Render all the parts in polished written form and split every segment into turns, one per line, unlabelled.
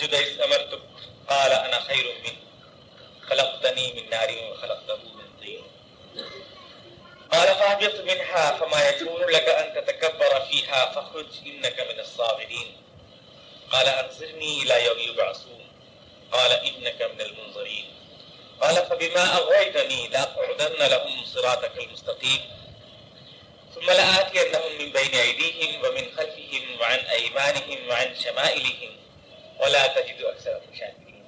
فاسجد إذ أمرتك قال أنا خير منه خلقتني من نار وخلقته من طين قال فاهبط منها فما يكون لك أن تتكبر فيها فاخرج إنك من الصاغرين قال أنظرني إلى يوم يبعثون قال إنك من المنظرين قال فبما أغويتني لأقعدن لهم صراطك المستقيم ثم لآتينهم من بين أيديهم ومن خلفهم وعن أيمانهم وعن شمائلهم ولا تجد أكثرهم شاكرين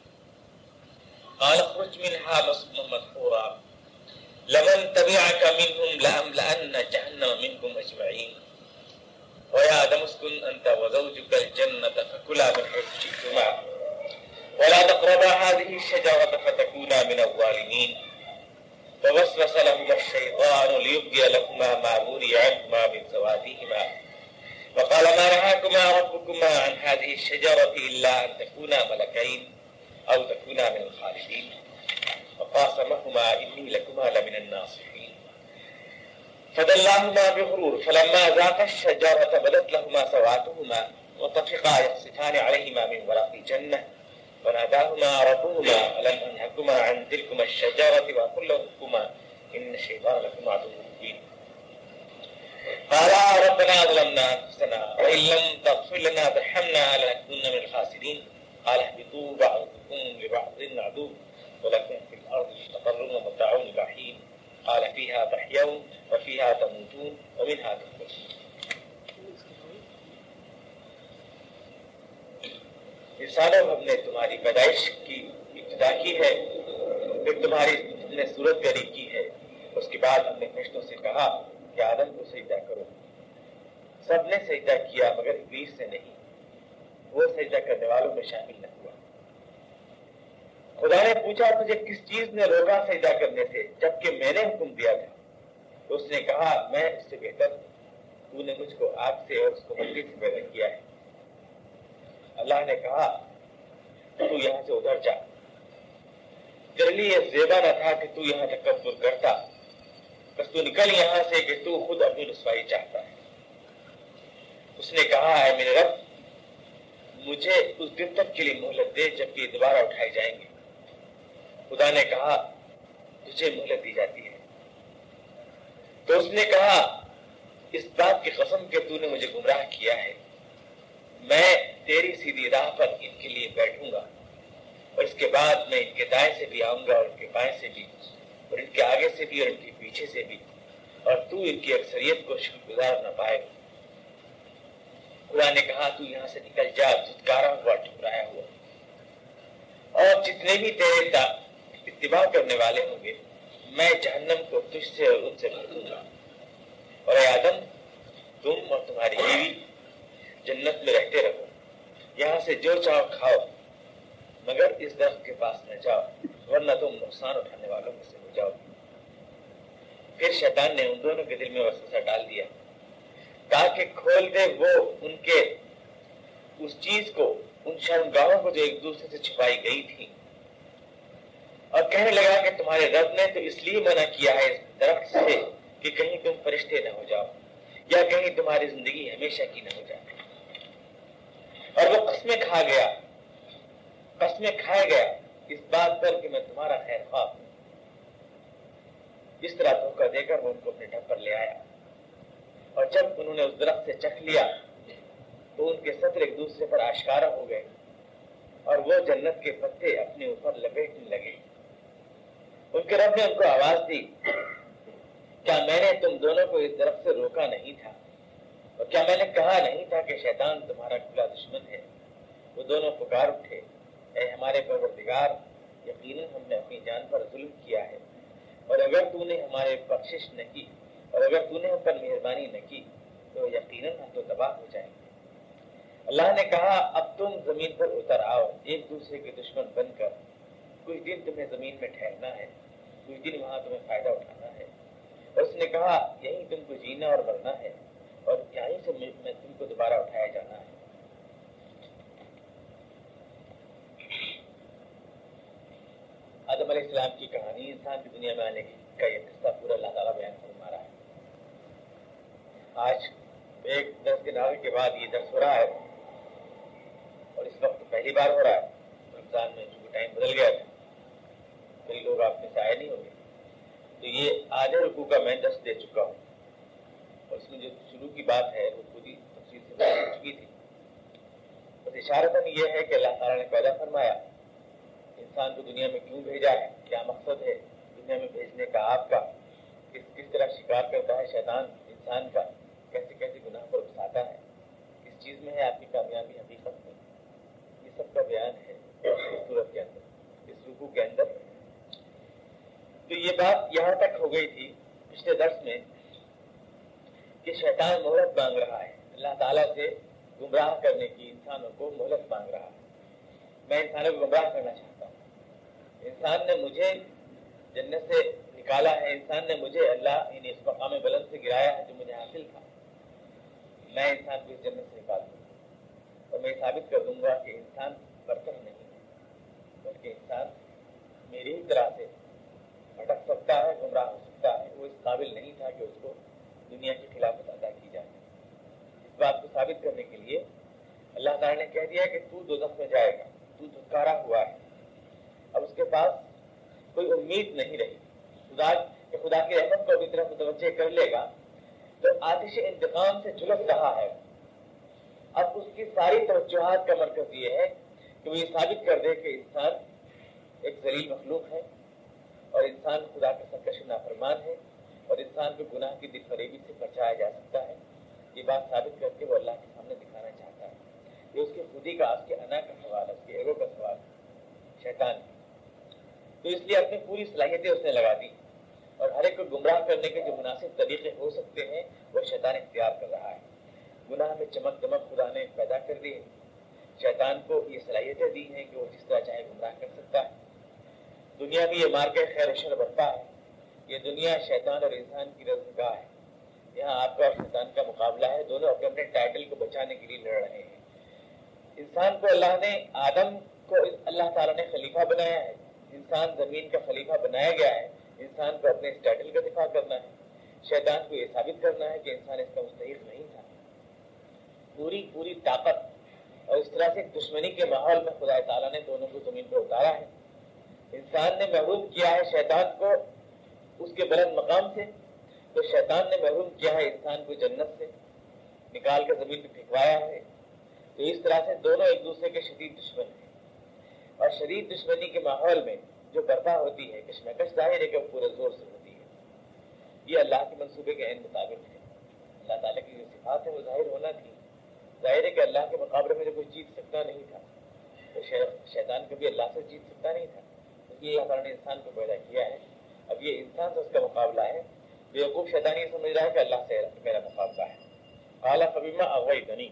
قال اخرج منها مصبوحا مدحورا لمن تبعك منهم لأملأن جهنم منكم أجمعين ويا آدم اسكن أنت وزوجك الجنة فكلا من حيث شئتما ولا تقربا هذه الشجرة فتكونا من الظالمين فوسوس لهما الشيطان ليبدي لهما ما وري عنهما من سواتهما وقال ما نهاكما ربكما عن هذه الشجرة إلا أن تكونا ملكين أو تكونا من الخالدين وقاسمهما إني لكما لمن الناصحين فدلاهما بغرور فلما ذاقا الشجرة بدت لهما سواتهما وطفقا يخصفان عليهما من ورق الجنة وناداهما ربهما ألم أنهكما عن تلكما الشجرة وأقل لكما إن الشيطان لكما عدو مبين قالا ربنا ظلمنا أنفسنا وإن لم تغفر لنا وترحمنا لنكونن من الخاسرين قال اهبطوا بعضكم لبعض عدو ولكم في الأرض مستقر ومتاع إلى حين قال فيها تحيون وفيها تموتون ومنها تخرجون انسانوں ہم نے تمہاری پیدائش کی ابتدا کی ہے پھر تمہاری نے صورت پیاری کی ہے اس کے بعد ہم نے فرشتوں سے کہا کہ آدم کو سجدہ کرو سب نے سجدہ کیا مگر ابلیس سے نہیں وہ سجدہ کرنے والوں میں شامل نہ ہوا خدا نے پوچھا تجھے کس چیز نے روکا سجدہ کرنے سے جبکہ میں نے حکم دیا تھا تو اس نے کہا میں اس سے بہتر ہوں تو نے مجھ کو آگ سے اور اس کو مٹی سے پیدا کیا ہے اللہ نے کہا تو یہاں سے ادھر جا تیرے لیے یہ زیبا نہ تھا کہ تو یہاں تکبر کرتا بس تو نکل یہاں سے کہ تو خود اپنی رسوائی چاہتا ہے اس نے کہا ہے میرے رب مجھے اس دن تک کے لیے مہلت دے جب یہ دوبارہ اٹھائے جائیں گے خدا نے کہا تجھے مہلت دی جاتی ہے تو اس نے کہا اس بات کی قسم کہ تو نے مجھے گمراہ کیا ہے میں تیری سیدھی راہ پر ان کے لیے بیٹھوں گا اور اس کے بعد میں ان کے دائیں سے بھی آؤں گا اور ان کے بائیں سے بھی اور ان کے آگے سے بھی اور ان کے پیچھے سے بھی اور تو ان کی اکثریت کو شکر گزار نہ پائے گا خدا نے کہا تو یہاں سے نکل جا دھتکارا ہوا ٹھکرایا ہوا اور جتنے بھی تیرے اتباع کرنے والے ہوں گے میں جہنم کو تجھ سے اور ان سے بھر دوں گا اور اے آدم تم اور تمہاری بیوی جنت میں رہتے رہو یہاں سے جو چاہو کھاؤ مگر اس درخت کے پاس نہ جاؤ ورنہ تم نقصان اٹھانے والوں میں سے ہو جاؤ پھر شیطان نے ان دونوں کے دل میں وسوسہ ڈال دیا تاکہ کھول دے وہ ان کے اس چیز کو ان شرمگاہوں کو جو ایک دوسرے سے چھپائی گئی تھی اور کہنے لگا کہ تمہارے رب نے تو اس لیے منع کیا ہے اس درخت سے کہ کہیں تم فرشتے نہ ہو جاؤ یا کہیں تمہاری زندگی ہمیشہ کی نہ ہو جائے اور وہ قسمیں کھا گیا قسمیں کھائے گیا اس بات پر کہ میں تمہارا خیر خواہ ہوں اس طرح دھوکہ دے کر وہ ان کو اپنے ڈھب پر لے آیا اور جب انہوں نے اس درخت سے چکھ لیا تو ان کے سطر ایک دوسرے پر آشکارا ہو گئے اور وہ جنت کے پتے اپنے اوپر لپیٹنے لگے ان کے رب نے ان کو آواز دی کیا میں نے تم دونوں کو اس درخت سے روکا نہیں تھا اور کیا میں نے کہا نہیں تھا کہ شیطان تمہارا کھلا دشمن ہے وہ دونوں پکار اٹھے اے ہمارے پروردگار یقیناً ہم نے اپنی جان پر ظلم کیا ہے اور اگر تو نے ہمارے بخشش نہ کی اور اگر تو نے ہم پر مہربانی نہ کی تو یقیناً ہم تو تباہ ہو جائیں گے اللہ نے کہا اب تم زمین پر اتر آؤ ایک دوسرے کے دشمن بن کر کچھ دن تمہیں زمین میں ٹھہرنا ہے کچھ دن وہاں تمہیں فائدہ اٹھانا ہے اور اس نے کہا یہیں تم کو جینا اور مرنا ہے اور یہیں سے میں تم کو دوبارہ اٹھایا جانا ہے آدم علیہ السلام کی کہانی انسان کی دنیا میں آنے کا یہ قصہ پورا اللہ تعالیٰ بیان فرما رہا ہے آج ایک 10 دن آگے کے بعد یہ درس ہو رہا ہے اور اس وقت پہلی बार हो रहा है। रमजान में चूंकि टाइम बदल गया था, कई लोग आप में से आए नहीं होंगे, तो ये आधे रुकू का मैं दस दे चुका हूँ, और इसमें जो शुरू की बात है वो पूरी तफसील से बात हो चुकी थी। बस इशारतन ये है कि अल्लाह ताला ने पैदा फरमाया, इंसान को दुनिया में क्यों भेजा है, क्या मकसद है दुनिया में भेजने का आपका, किस तरह शिकार करता है शैतान इंसान का, कैसे कैसे गुनाह पर उकसाता है, किस चीज़ में है आपकी कामयाबी हकीकत में, ये सब का बयान है इस सूरत के अंदर, इस रुकू के अंदर। तो ये बात यहाँ तक हो गई थी पिछले दर्स में कि शैतान मोहलत मांग रहा है अल्लाह ताला से गुमराह करने की, इंसानों को मोहलत मांग रहा है। मैं इंसानों को गुमराह करना चाहता हूँ। इंसान ने मुझे जन्नत से निकाला है, इंसान ने मुझे अल्लाह इस मकाम बुलंद से गिराया है जो मुझे हासिल था। मैं इंसान को इस जन्नत से निकाल दूंगा और मैं साबित कर दूंगा कि इंसान बरतर नहीं है, बल्कि इंसान मेरी ही तरह से भटक सकता है, गुमराह हो सकता है। वो इस काबिल नहीं था कि उसको दुनिया की खिलाफत अदा की जाए। इस बात को साबित करने के लिए अल्लाह ताला ने कह दिया कि तू दोज़ख में जाएगा, तू धुतकारा हुआ है। अब उसके पास कोई उम्मीद नहीं रही खुदा की रहमत को अपनी तरफ मुतवज्जे कर लेगा, तो आतिश इंतकाम से झुलस रहा है। अब उसकी सारी तवज्जुहात का मरकज ये है कि वो ये साबित कर दे कि इंसान एक जलील मखलूक है और इंसान खुदा के सरकश नाफरमान है और इंसान को गुनाह की दिल फरेबी से बचाया जा सकता है। ये बात साबित करके वो अल्लाह के सामने दिखाना चाहता है। ये उसकी खुदी का, उसके अना का सवाल है, उसके एगो का सवाल है, शैतान है। तो इसलिए अपनी पूरी सलाहियतें उसने लगा दी और हर एक को गुमराह करने के जो मुनासिब तरीके हो सकते हैं वो शैतान इख्तियार कर रहा है। गुनाह में चमक दमक खुदा ने पैदा कर दी है, शैतान को ये सलाहियतें दी हैं कि वो जिस तरह चाहे गुमराह कर सकता है। दुनिया में ये मार्के खैर शर बनता है। ये दुनिया शैतान और इंसान की रज़गाह है। यहाँ आपका और शैतान का मुकाबला है, दोनों अपने अपने टाइटल को बचाने के लिए लड़ रहे हैं। इंसान को अल्लाह ने, आदम को अल्लाह ताला ने खलीफा बनाया है, इंसान जमीन का खलीफा बनाया गया है। इंसान को अपने इस टाइटल का दिफा करना है, शैतान को यह साबित करना है कि इंसान इसका मुस्तहिक नहीं था। पूरी ताकत और इस तरह से दुश्मनी के माहौल में खुदा ताला ने दोनों को जमीन पर उतारा है। इंसान ने महरूम किया है शैतान को उसके बुलंद मकाम से, तो शैतान ने महरूम किया है इंसान को जन्नत से, निकाल कर जमीन पर फेंकवाया है। तो इस तरह से दोनों एक दूसरे के शदीद दुश्मन हैं और शदीद दुश्मनी के माहौल में जो बर्पा होती है कश्मकश, जाहिर है कि वो पूरे जोर से होती है। ये अल्लाह के मंसूबे के ऐन मुताबिक है। अल्लाह ताला की जो सिफात है वो जाहिर होना थी। जाहिर है कि अल्लाह के मुकाबले में जो कोई जीत सकता नहीं था, तो शैतान कभी अल्लाह से जीत सकता नहीं था। इसलिए अल्लाह ताला ने इंसान को पैदा किया है। अब ये इंसान से उसका मुकाबला है। बेवकूफ़ शैतान ये समझ रहा है कि अल्लाह से मेरा मुकाबला है। आला फबीमा अग़वैतनी,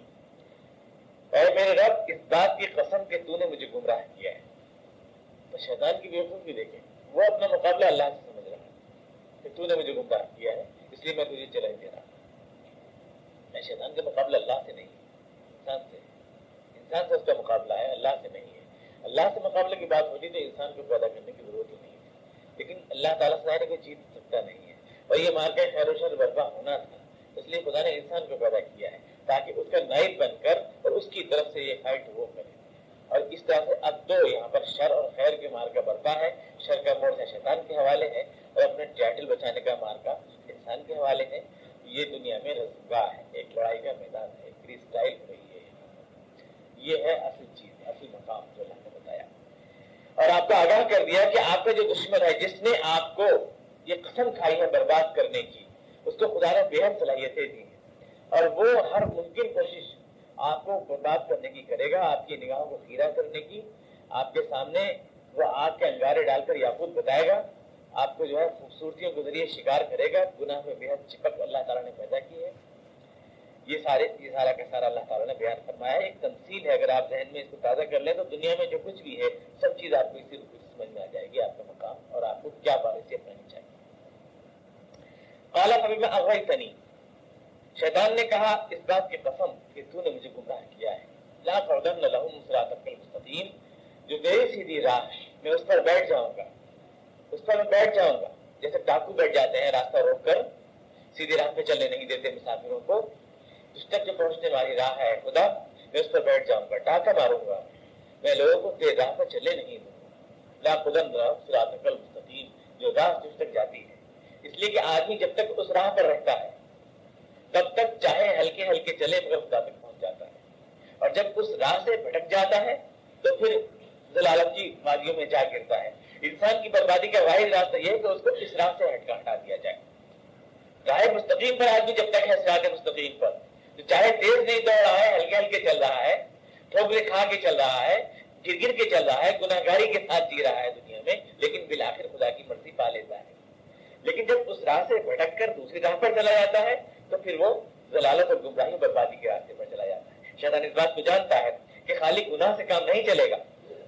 और मेरे रब इस बात की कसम कि तूने मुझे गुमराह किया है। तो शैतान की बेवकूफ़ी देखें, वो अपना मुकाबला अल्लाह से समझ रहा है कि तूने मुझे गुमराह किया है, इसलिए मैं तुझे चैलेंज दे रहा हूँ। मैं शैतान का मुकाबला अल्लाह से नहीं, इंसान से उसका मुकाबला है, अल्लाह से नहीं है। अल्लाह से मुकाबले की बात होती तो इंसान को पैदा करने की जरूरत ही नहीं थी, लेकिन अल्लाह ताला से कोई जीत सकता नहीं है। और ये मार्के खैर और शर बर्पा होना था, इसलिए खुदा ने इंसान को पैदा किया है ताकि उसका नाइब बनकर और उसकी तरफ से ये फाइट वो करे। और इस तरह से अब दो यहाँ पर शर और खैर के मार्का बर्पा है। शर का मोर्चा शैतान के हवाले है और अपने टाइटल बचाने का मार्का इंसान के हवाले है। ये दुनिया में रज़गाह है, एक लड़ाई का मैदान है, फ्री स्टाइल हो रही है। ये है असल चीज, असल मकाम जो अल्लाह ने बताया और आपको आगाह कर दिया कि आपका जो दुश्मन है, जिसने आपको ये कसम खाई है बर्बाद करने की, उसको खुदा ने बेहद सलाहियतें दी हैं और वो हर मुमकिन कोशिश आपको बर्बाद करने की करेगा, आपकी निगाहों को खीरा करने की। आपके सामने वो आग के अंगारे डालकर याकूत बताएगा, आपको जो है खूबसूरतियों के जरिए शिकार करेगा। गुनाह में बेहद चिपक अल्लाह ताला ने पैदा की है। ये सारा का सारा अल्लाह ताला ने बयान फरमाया है। एक तमसील है, अगर आप जहन में इसको ताज़ा कर लें तो दुनिया में जो कुछ भी है सब चीज़ आपको इसी रूप से समझ में आ जाएगी, आपका मकाम और आपको क्या पॉलिसी अपनानी चाहिए। क़ाला फ़बीमा अग़वैतनी, शैतान ने कहा इस बात की कसम कि तूने मुझे गुमराह किया है। ला क़अुदन्न लहुम सिरातकल मुस्तक़ीम, जो गई सीधी राह मैं उस पर बैठ जाऊंगा, उस पर मैं बैठ जाऊंगा। जैसे डाकू बैठ जाते हैं रास्ता रोक कर, सीधी राह पे चलने नहीं देते मुसाफिरों को। उस तक जो पहुंचने वाली राह है खुदा, मैं उस पर बैठ जाऊंगा, डाका मारूंगा मैं लोगों को तेज राह पर चले नहीं दूंगा, ला खुदन सिरातल मुस्तकीम, जो राह तुझ तक जाती है। इसलिए कि आदमी जब तक उस राह पर रहता है तब तक चाहे हल्के हल्के चले मगर खुदा तक पहुंच जाता है, और जब उस राह से भटक जाता है तो फिर जलालत की वादियों में जा गिरता है। इंसान की बर्बादी का वाहिद रास्ता यह है कि उसको इस राह से हटा दिया जाए। राह मुस्तकीम पर आदमी जब तक है, सिरात मुस्तकीम पर, तो चाहे तेज नहीं दौड़ रहा है, हल्के हल्के चल रहा है, ठोकरे खा के चल रहा है, गिर गिर के चल रहा है, गुनाहगारी के साथ जी रहा है दुनिया में, लेकिन बिल आखिर खुदा की मर्जी पा लेता है। लेकिन जब उस राह से भटक कर दूसरी राह पर चला जाता है तो फिर वो जलालत और गुमराही बर्बादी के रास्ते पर चला जाता है। शैतान इस बात को जानता है कि खाली गुनाह से काम नहीं चलेगा,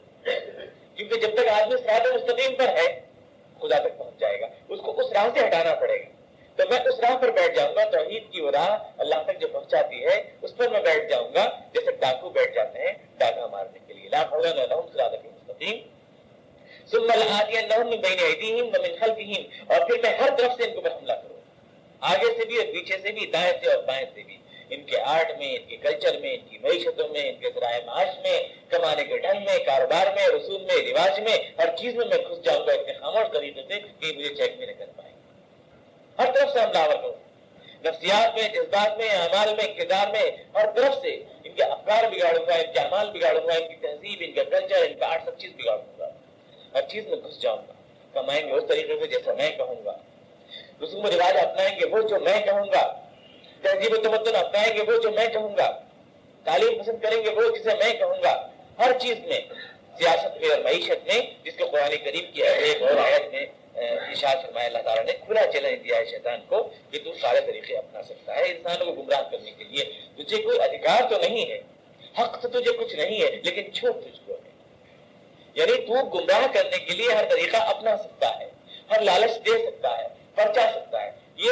क्योंकि जब तक आदमी सिरात मुस्तकीम पर है खुदा तक पहुंच जाएगा, उसको उस राह से हटाना पड़ेगा। तो मैं उस राह पर बैठ जाऊंगा, तौहीद की वो राह अल्लाह तक जो पहुंचाती है उस पर मैं बैठ जाऊंगा, जैसे डाकू बैठ जाते हैं डाका मारने के लिए। ला हौला लहुम सिरातल मुस्तकीम सुम्मा लआतियन्नहुम मिन बैनि अयदीहिम व मिन खल्फिहिम, और फिर मैं हर तरफ से इनको पर हमला करूंगा, आगे से भी और पीछे से भी, दाएं से और बाएं से भी। इनके आर्ट में, इनके कल्चर में, इनकी मईशतों में, इनके ज़राए माश में, कमाने के ढंग में, कारोबार में, रसूम में, रिवाज में, हर चीज में मैं घुस जाऊंगा इतने खामोश तरीके से कि मुझे चेक भी नहीं कर पाएंगे। हर तरफ से हमलावर करूंगा, नफ्सियात में, जज्बात में, अमाल में, किरदार में, हर तरफ से इनके अफकार बिगाड़ूंगा, इनके अमाल बिगाड़ूंगा, इनकी तहजीब, इनका कल्चर, इनका आर्ट, सब चीज बिगाड़ूंगा। हर चीज में घुस जाऊंगा। कमाएंगे उस तरीके से जैसे मैं कहूंगा, रसूम रिवाज अपनाएंगे वो जो मैं कहूंगा, तहजीब तमद्दुन अपनाएंगे वो जो मैं कहूंगा, तालीम पसंद करेंगे वो जिसे मैं कहूंगा। हर चीज में, सियासत में और मईशत में, जिसको कुरान करीम की एक और आयत में इरशाद फरमाया, अल्लाह ताला ने खुला चैलेंज दिया है शैतान को कि तू सारे तरीके अपना सकता है इंसानों को गुमराह करने के लिए। तुझे कोई अधिकार तो नहीं है, हक तो तुझे कुछ नहीं है, लेकिन छूट तुझको है। यानी तू गुमराह करने के लिए हर तरीका अपना सकता है, हर लालच दे सकता है, परचा सकता है। ये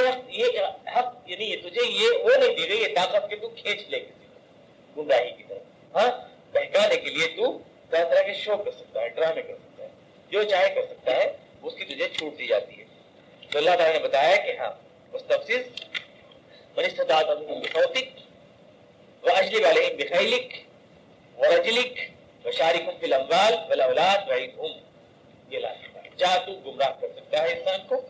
हक यानी ये तुझे ये वो नहीं दी गई ये ताकत कि तू खींच ले किसी को गुमराही की तरफ। हाँ, बहकाने के लिए तू तरह तरह के शो कर सकता है, ड्रामे कर सकता है, जो चाहे कर सकता है, उसकी तुझे छूट दी जाती है। तो अल्लाह ताला ने बताया कि हाँ मुस्तफसिज मन इस्तताअ मिनकुम बिसौतिक व अजलिब अलैहिम बिखैलिक व रजलिक व शारिकुम फिल अमवाल वल औलाद वइदहुम, ये लाजिम जा तू गुमराह कर सकता है इंसान को,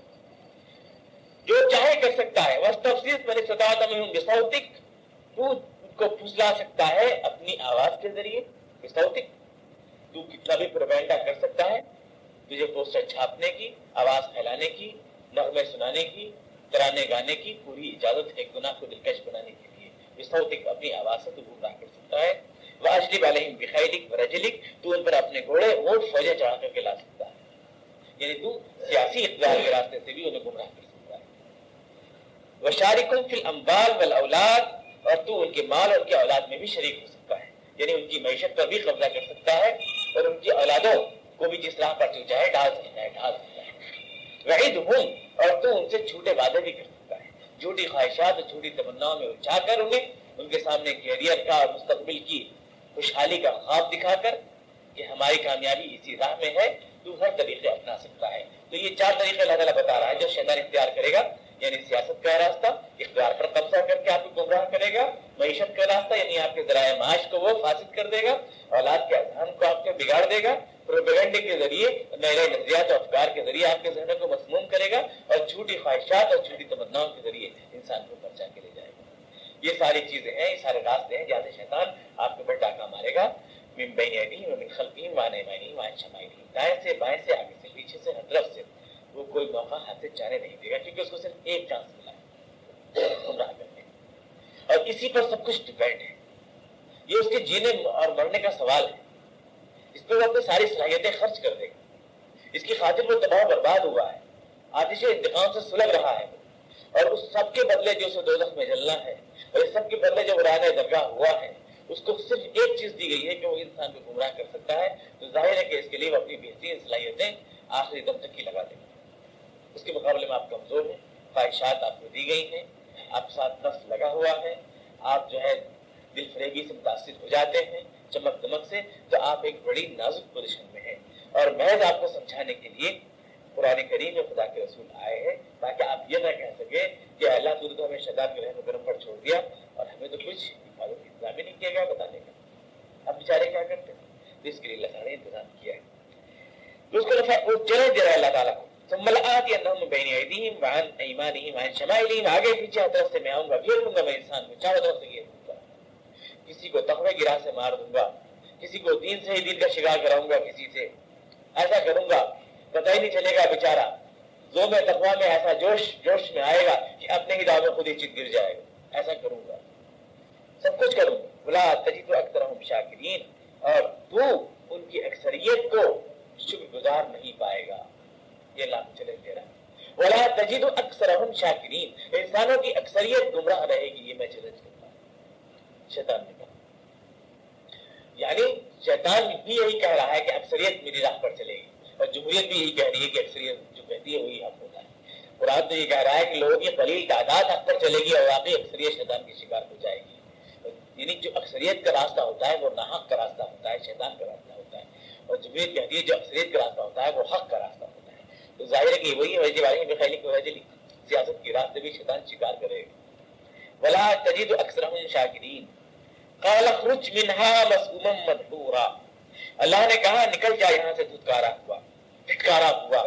जो चाहे कर सकता है। वस्तफसिज मन इस्तताअ मिनकुम बिसौतिक, तू उसको फुसला सकता है अपनी आवाज के जरिए। बिसौतिक, तू कितना भी प्रोपेगेंडा कर सकता है, तुझे पोस्टर छापने की, आवाज फैलाने की, नगमे सुनाने की, तराने गाने की पूरी इजाजत है गुनाह को दिलकश बनाने के लिए। बिसौतिक, अपनी आवाज से तू गुमराह कर सकता है। व अजलिब अलैहिम बिखैलिक व रजलिक, तू उन पर अपने घोड़े ऊंट फौजें चढ़ा करके ला सकता है, यानी तू सियासी इक़्तिदार के रास्ते से भी उन्हें गुमराह कर सकता है। व शारिकुम फिल अमवाल वल औलाद, और तू उनके माल और उनके औलाद में भी शरीक हो सकता है, यानी उनकी मईशत पर भी कब्जा कर सकता है और उनकी औलादों को भी जिस राह पर तू चाहे ढाल सकता है। वईदहुम, और तू उनसे झूठे वादे भी कर सकता है, झूठी ख्वाहिशात और झूठी तमन्नाओं में उलझाकर उन्हें उनके सामने कैरियर का और मुस्तकबिल की खुशहाली का ख्वाब दिखाकर कि हमारी कामयाबी इसी राह में है, तू हर तरीके अपना सकता है। तो ये चार तरीके अल्लाह ताला बता रहा है जो शैतान इख्तियार करेगा, यानी सियासत का रास्ता, इख्तियार पर कब्जा करके आपको गुमराह करेगा, मईशत का रास्ता यानी आपके ज़राए माश को वो फासिद कर देगा, औलाद के अज़हान को आपके बिगाड़ देगा, प्रोपेगेंडे के जरिए नए नए नजरियात और अफकार के जरिए आपके ज़हनों को मसमूम करेगा, और झूठी ख्वाहिशात और झूठी तमन्नाओं के जरिए इंसान को बचा के ले जाएगा। ये सारी चीजें हैं, ये सारे रास्ते हैं जहाँ से शैतान आपके ऊपर डाका मारेगा। मिन बैनि अयदीहिम व मिन खल्फिहिम व अन अयमानिहिम व अन शमाइलिहिम, दाएं से, बाएं से, आगे से, पीछे से, हर तरफ से वो कोई मौका हाथ से जाने नहीं देगा, क्योंकि उसको सिर्फ एक चांस मिला है गुमराह करने का, और इसी पर सब कुछ डिपेंड है। ये उसके जीने और मरने का सवाल है, इस पर वो अपनी सारी सलाहियतें खर्च कर देगा। इसकी खातिर वो तबाह बर्बाद हुआ है, आतिश इंतकाम से सुलग रहा है, और उस सब के बदले जो उसे दोज़ख में जलना है, और इस सब के बदले जो राने दरगाह हुआ है, उसको सिर्फ एक चीज दी गई है कि वो इंसान को गुमराह कर सकता है। तो जाहिर है कि इसके लिए वो अपनी बेहतरीन सलाहियतें आखिरी दम तक की लगा देगा। उसके मुकाबले में आप कमजोर हैं, ख्वाहिशात आपको दी गई हैं, आप साथ नफ्स लगा हुआ है, आप जो है दिल फरेबी से मुतासिर हो जाते हैं, चमक दमक से, तो आप एक बड़ी नाजुक पोजीशन में हैं। और महज आपको समझाने के लिए कुरान करीम में खुदा के रसूल आए हैं, ताकि आप ये ना कह सके कि अल्लाह तूने तो हमें शैतान के रहम करम पर छोड़ दिया और हमें तो कुछ इंतजाम ही नहीं किया गया बताने का, अब बेचारे क्या करते हैं। तो इसके अयदीहिम व अन अयमानिहिम व अन शमाइलिहिम, आगे पीछे हर तरफ से मैं आऊंगा, घेर लूंगा मैं इंसान को, चारों तरफ से घेर लूंगा, किसी को तकवे की राह से मार दूंगा, किसी को दीन से ही दिल का शिकार कराऊंगा, किसी से ऐसा करूंगा पता ही नहीं चलेगा बेचारा जो में तकवा में ऐसा जोश में आएगा कि अपने ही दाव में खुद ही चित गिर जाएगा। ऐसा करूंगा, सब कुछ करूंगा। वला तजिदु अक्सरहुम शाकिरीन, और तू उनकी अक्सरियत को शुक्रगुजार नहीं पाएगा। ये लाभ चैलेंज दे रहा है। वला तजिदु अक्सरहुम शाकिरीन, इंसानों की अक्सरियत गुमराह रहेगी, ये मैं चैलेंज करता हूं। शैतान ने कहा, यानी शैतान भी यही कह रहा है कि अक्सरियत मेरी राह पर चलेगी, और जमहूरियत भी यही कह रही है कि अक्सरियत जो कहती है वही हक होता है। कुरान तो ये कह रहा है कि लोगों की कलील तादाद हक पर चलेगी और वाकई अक्सरियत शैतान की शिकार हो जाएगी। यानी जो अक्सरियत का रास्ता होता है वो नाहक का रास्ता होता है, शैतान का रास्ता होता है, और जमहूरियत कहती है जो अक्सरियत का रास्ता होता है वो हक का रास्ता होता है। तो जाहिर है कि वही वजह सियासत के रास्ते भी शैतान शिकार करेगा। वला तजिदु अक्सरहुम शाकिरीन क़ाल ख़ुरुज मिन्हा मज़मूमन मदहूरा, अल्लाह ने कहा निकल जा यहाँ से, धिक्कारा हुआ।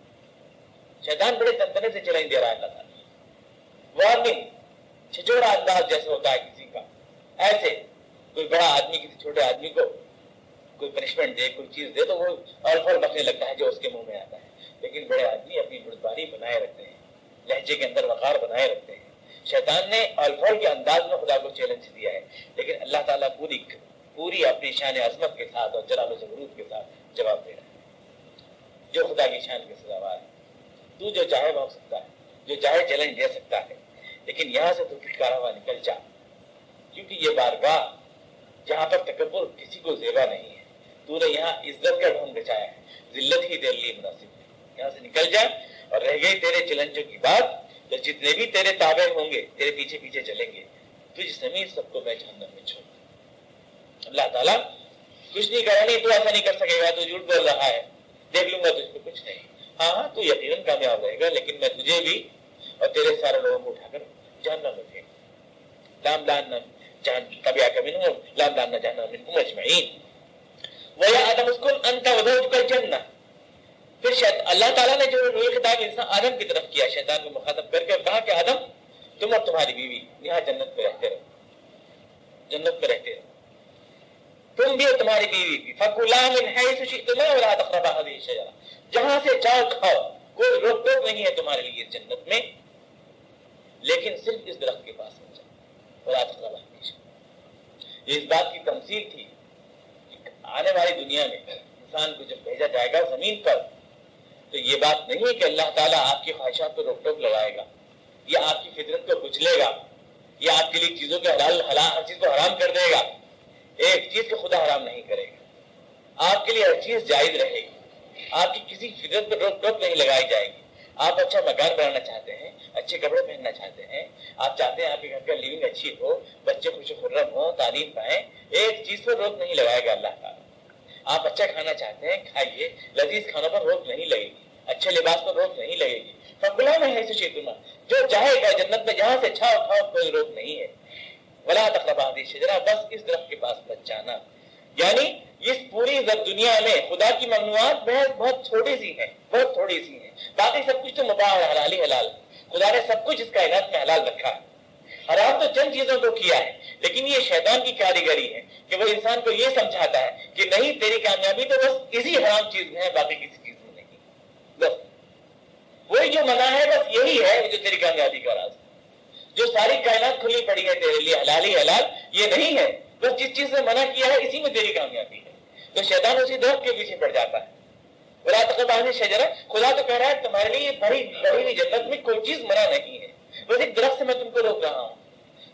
शैतान बड़े तंतने से चैलेंज दे रहा है। अल्लाह वार्निंग, छिछोड़ा अंदाज जैसे होता है किसी का, ऐसे कोई बड़ा आदमी किसी छोटे आदमी को कोई पनिशमेंट दे, कोई चीज दे तो वो अलफल बकने लगता है जो उसके मुंह में आता है। लेकिन बड़े आदमी अपनी बुर्दबारी बनाए रखते हैं, लहजे के अंदर वकार बनाए रखते हैं। शैतान ने अलफल के अंदाज में खुदा को चैलेंज दिया है, लेकिन अल्लाह ताला पूरी अपनी शान अजमत के साथ और जलाल जबरूत के साथ जवाब दे रहा है, जो खुदा की शान के सजावार है। तू जो चाहे भाग सकता है, जो चाहे चैलेंज दे सकता है, लेकिन यहाँ से तू धिक्कारा हुआ निकल जा, क्योंकि ये बारगाह जहाँ पर तकब्बुर किसी को ज़ेबा नहीं है। तूने यहाँ इज्जत का ढोंग रचाया है, जिल्लत ही तेरे लिए मुनासिब है। यहाँ से निकल जा, और रह गई तेरे चैलेंजों की बात, तो जितने भी तेरे ताबे होंगे तेरे पीछे पीछे चलेंगे, तुझ समीर सबको मैं जहन्नम में छोड़। अल्लाह ताला कुछ नहीं करा, नहीं तू ऐसा नहीं कर सकेगा, तू झूठ बोल रहा है, देख लूंगा तुझको, कुछ नहीं। हाँ तू यकीनन कामयाब रहेगा, लेकिन मैं तुझे भी और तेरे सारे लोगों को उठाकर जहन्नम में फेंक। लाम लान तबिया कमिन लाम लान जहन्नम मिनकुम अजमईन व या आदम उस्कुन अंत वज़ौजुकल जन्नह। फिर अल्लाह ताला ने जो ये खिताब इंसान आदम की तरफ किया, शैतान को मुखातब करके कहा कि आदम तुम और तुम्हारी बीवी यहाँ जन्नत में रहते रहो, जन्नत में रहते रहो, तुम भी और तुम्हारी बीवी भी। फकुला मिन हैसु शि'तुमा वला तक़रबा हाज़िहि शजरा, जहां से चाहो खाओ, कोई रोक टोक नहीं है तुम्हारे लिए जन्नत में, लेकिन सिर्फ इस दरख्त के पास मत जाओ। वला तक़रबा हाज़िहि शजरा, ये इस बात की तमसील थी कि आने वाली दुनिया में इंसान को जब भेजा जाएगा जमीन पर, तो ये बात नहीं है कि अल्लाह ताला आपकी ख्वाहिशात पर रोक टोक लगाएगा, या आपकी फितरत को कुचलेगा, या आपके लिए चीजों के हर चीज को हराम कर देगा। एक चीज को खुदा हराम नहीं करेगा, आपके लिए हर चीज जायज रहेगी, आपकी किसी फितरत पर रोक टोक नहीं लगाई जाएगी। आप अच्छा मकान बनाना चाहते हैं, अच्छे कपड़े पहनना चाहते हैं, आप चाहते हैं आपके घर का लिविंग अच्छी हो, बच्चे खुश खुर्रम हो, तालीम पाएं, एक चीज पर रोक नहीं लगाएगा अल्लाह ताला। आप अच्छा खाना चाहते हैं, खाइए, लजीज खानों पर रोक नहीं लगेगी, अच्छे लिबास पर रोक नहीं लगेगी। फकुला में है सुशीतुमा, जो चाहेगा जन्नत में जहां से छाओ खाओ, कोई रोक नहीं है। वला तक़रबा हाज़िहि शजरा, बस इस दरख्त के पास मत जाना। यानी इस पूरी दुनिया में खुदा की ममनुआत बहुत छोटी सी है, बहुत थोड़ी सी है, बाकी सब कुछ तो मुबाह है, हलाल ही हलाल। खुदा ने सब कुछ इस कायनात में हलाल रखा है, हराम तो चंद चीजों को किया है, लेकिन ये शैतान की कारीगरी है कि वो इंसान को ये समझाता है कि नहीं तेरी कामयाबी तो बस इसी हराम चीज में है, बाकी किसी चीज में नहीं। बस वही जो मना है, बस यही है जो तेरी कामयाबी का राज। जो सारी कायनात खुली पड़ी है तेरे लिए हलाल ही हलाल, ये नहीं है, बस जिस चीज से मना किया है इसी में तेरी कामयाबी है। तो शैतान उसी दरख्त के पीछे पड़ जाता है। वला तक़रबा हाज़िहि शजरा, खुदा तो कह रहा है तुम्हारे लिए बड़ी हुई जन्नत में कोई चीज मना नहीं है, बस एक दरख्त से मैं तुमको रोक रहा हूँ,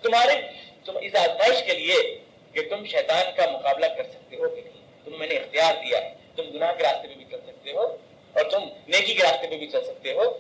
तुम इस आजमाइश के लिए कि तुम शैतान का मुकाबला कर सकते हो कि नहीं। तुम मैंने इख्तियार दिया है, तुम गुनाह के रास्ते पे भी चल सकते हो और तुम नेकी के रास्ते पे भी चल सकते हो।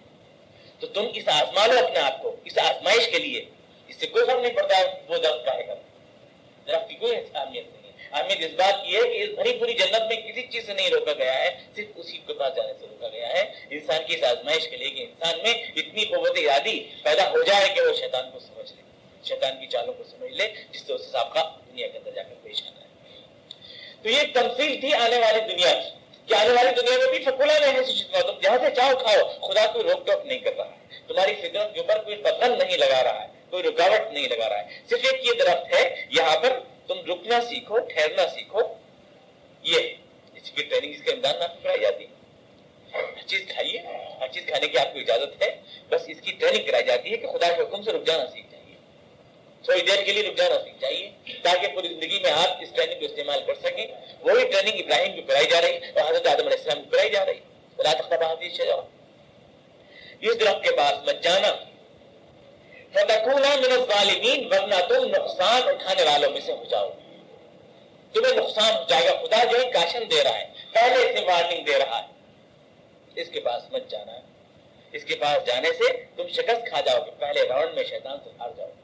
तो तुम इस आजमा लो अपने आप को, इस आजमाइश के लिए। इससे कोई फर्क नहीं पड़ता वो दरख्त का है, दरख्त की कोई अहमियत नहीं है। अहमियत इस बात की है कि इस भरी पूरी जन्नत में किसी चीज से नहीं रोका गया है, सिर्फ उसी के पास जाने से रोका गया है इंसान की इस आजमाइश के लिए कि इंसान में इतनी कुव्वत इरादी पैदा हो जाए कि वो शैतान को समझ ले, शैतान की चालों को समझ ले, जिससे उसे आपका दुनिया के अंदर जाकर पेश आना है। तो ये तमसील थी आने वाली दुनिया की। کہ آنے والی دنیا میں بھی فکولا نہیں ہے، تم جہاں سے چاہو کھاؤ، خدا کوئی روک ٹوک نہیں کر رہا ہے، تمہاری فطرت کے اوپر کوئی پابند نہیں لگا رہا ہے، کوئی رکاوٹ نہیں لگا رہا ہے، صرف ایک یہ درخت ہے یہاں پر تم رکنا سیکھو، ٹھہرنا سیکھو، یہ اس کی ٹریننگ، اس کا امتحان آپ کو کرائی جاتی ہے۔ ہر چیز کھائیے، ہر چیز کھانے کی آپ کو اجازت ہے، بس اس کی ٹریننگ کرائی جاتی ہے کہ خدا کے حکم سے رک جانا سیکھ جائیے، تھوڑی دیر کے لیے رک جانا سیکھ جائیے، تاکہ پوری زندگی میں آپ اس ٹریننگ کو استعمال کر سکیں۔ وہی ٹریننگ ابراہیم کو کرائی جا رہی اور حضرت آدم علیہ السلام کو کرائی جا رہی۔ لا تقربوا هذه الشجرة، اس درخت کے پاس مت جانا، فتکونا من الظالمین، ورنہ تم نقصان اٹھانے والوں میں سے ہو جاؤ، تمہیں نقصان ہو جائے گا۔ خدا جو ہے کاشن دے رہا ہے، پہلے سے وارننگ دے رہا ہے، اس کے پاس مت جانا ہے، اس کے پاس جانے سے تم شکست کھا جاؤ گے، پہلے راؤنڈ میں شیطان سے ہار جاؤ گے۔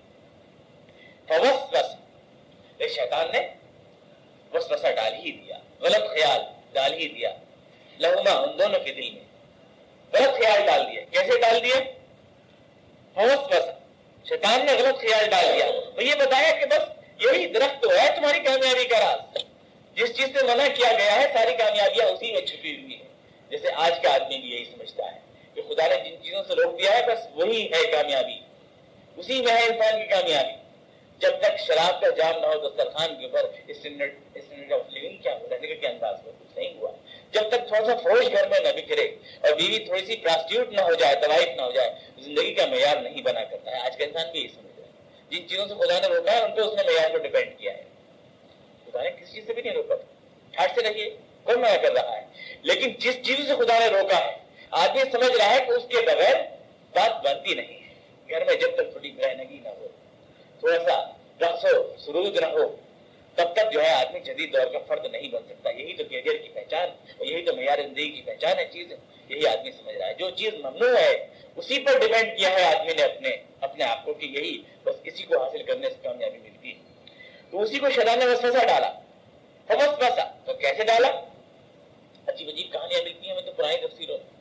فوسوس، شیطان نے وسوسہ ڈال ہی دیا، غلط خیال ڈال ہی دیا، لہما، ان دونوں کے دل میں غلط خیال ڈال دیا۔ کیسے ڈال دیا؟ فوسوس، شیطان نے غلط خیال ڈال دیا، تو یہ بتایا کہ بس یہی درخت تو ہے تمہاری کامیابی کا راز، جس چیز سے منع کیا گیا ہے ساری کامیابیاں اسی میں چھپی ہوئی ہیں۔ جیسے آج کا آدمی بھی یہی سمجھتا ہے کہ خدا نے جن چیزوں سے روک دیا ہے بس وہی ہے کامیابی، اسی میں ہے انسان کی کامیابی۔ جب تک شراب کا جام نہ ہو دسترخوان کے اوپر، اسٹینڈرڈ آف لیونگ کیا ہو، رہنے کا کیا انداز ہو، کچھ نہیں ہوا۔ جب تک تھوڑا سا فوج گھر میں نہ بکھرے اور بیوی تھوڑی سی پراسٹیوٹ نہ ہو جائے، طوائف نہ ہو جائے، زندگی کا معیار نہیں بنا کرتا ہے۔ آج کا انسان بھی یہی سمجھ رہا ہے، جن چیزوں سے خدا نے روکا ہے ان پہ اس نے معیار کو ڈیپینڈ کیا ہے۔ خدا نے کسی چیز سے بھی نہیں روکا، ٹھاٹ سے رہیے، کوئی منع کر رہا ہے، لیکن جس چیز سے خدا نے روکا ہے آدمی سمجھ رہا ہے کہ اس کے بغیر بات بنتی نہیں ہے۔ گھر میں جب تک تھوڑی برہنگی نہ ہو، تھوڑا سا رقص ہو، سرود نہ ہو، تب تک جو ہے آدمی جدید دور کا فرد نہیں بن سکتا۔ یہی تو کیریئر کی پہچان اور یہی تو معیار زندگی کی پہچان ہے، چیز ہے، یہی آدمی سمجھ رہا ہے۔ جو چیز ممنوع ہے اسی پر ڈیپینڈ کیا ہے آدمی نے اپنے آپ کو کہ یہی بس اسی کو حاصل کرنے سے کامیابی ملتی ہے، تو اسی کو شیطان نے وسوسہ ڈالا۔ وسوسہ تو کیسے ڈالا؟ عجیب عجیب کہانیاں ملتی ہیں ہمیں تو پرانی تفسیروں میں۔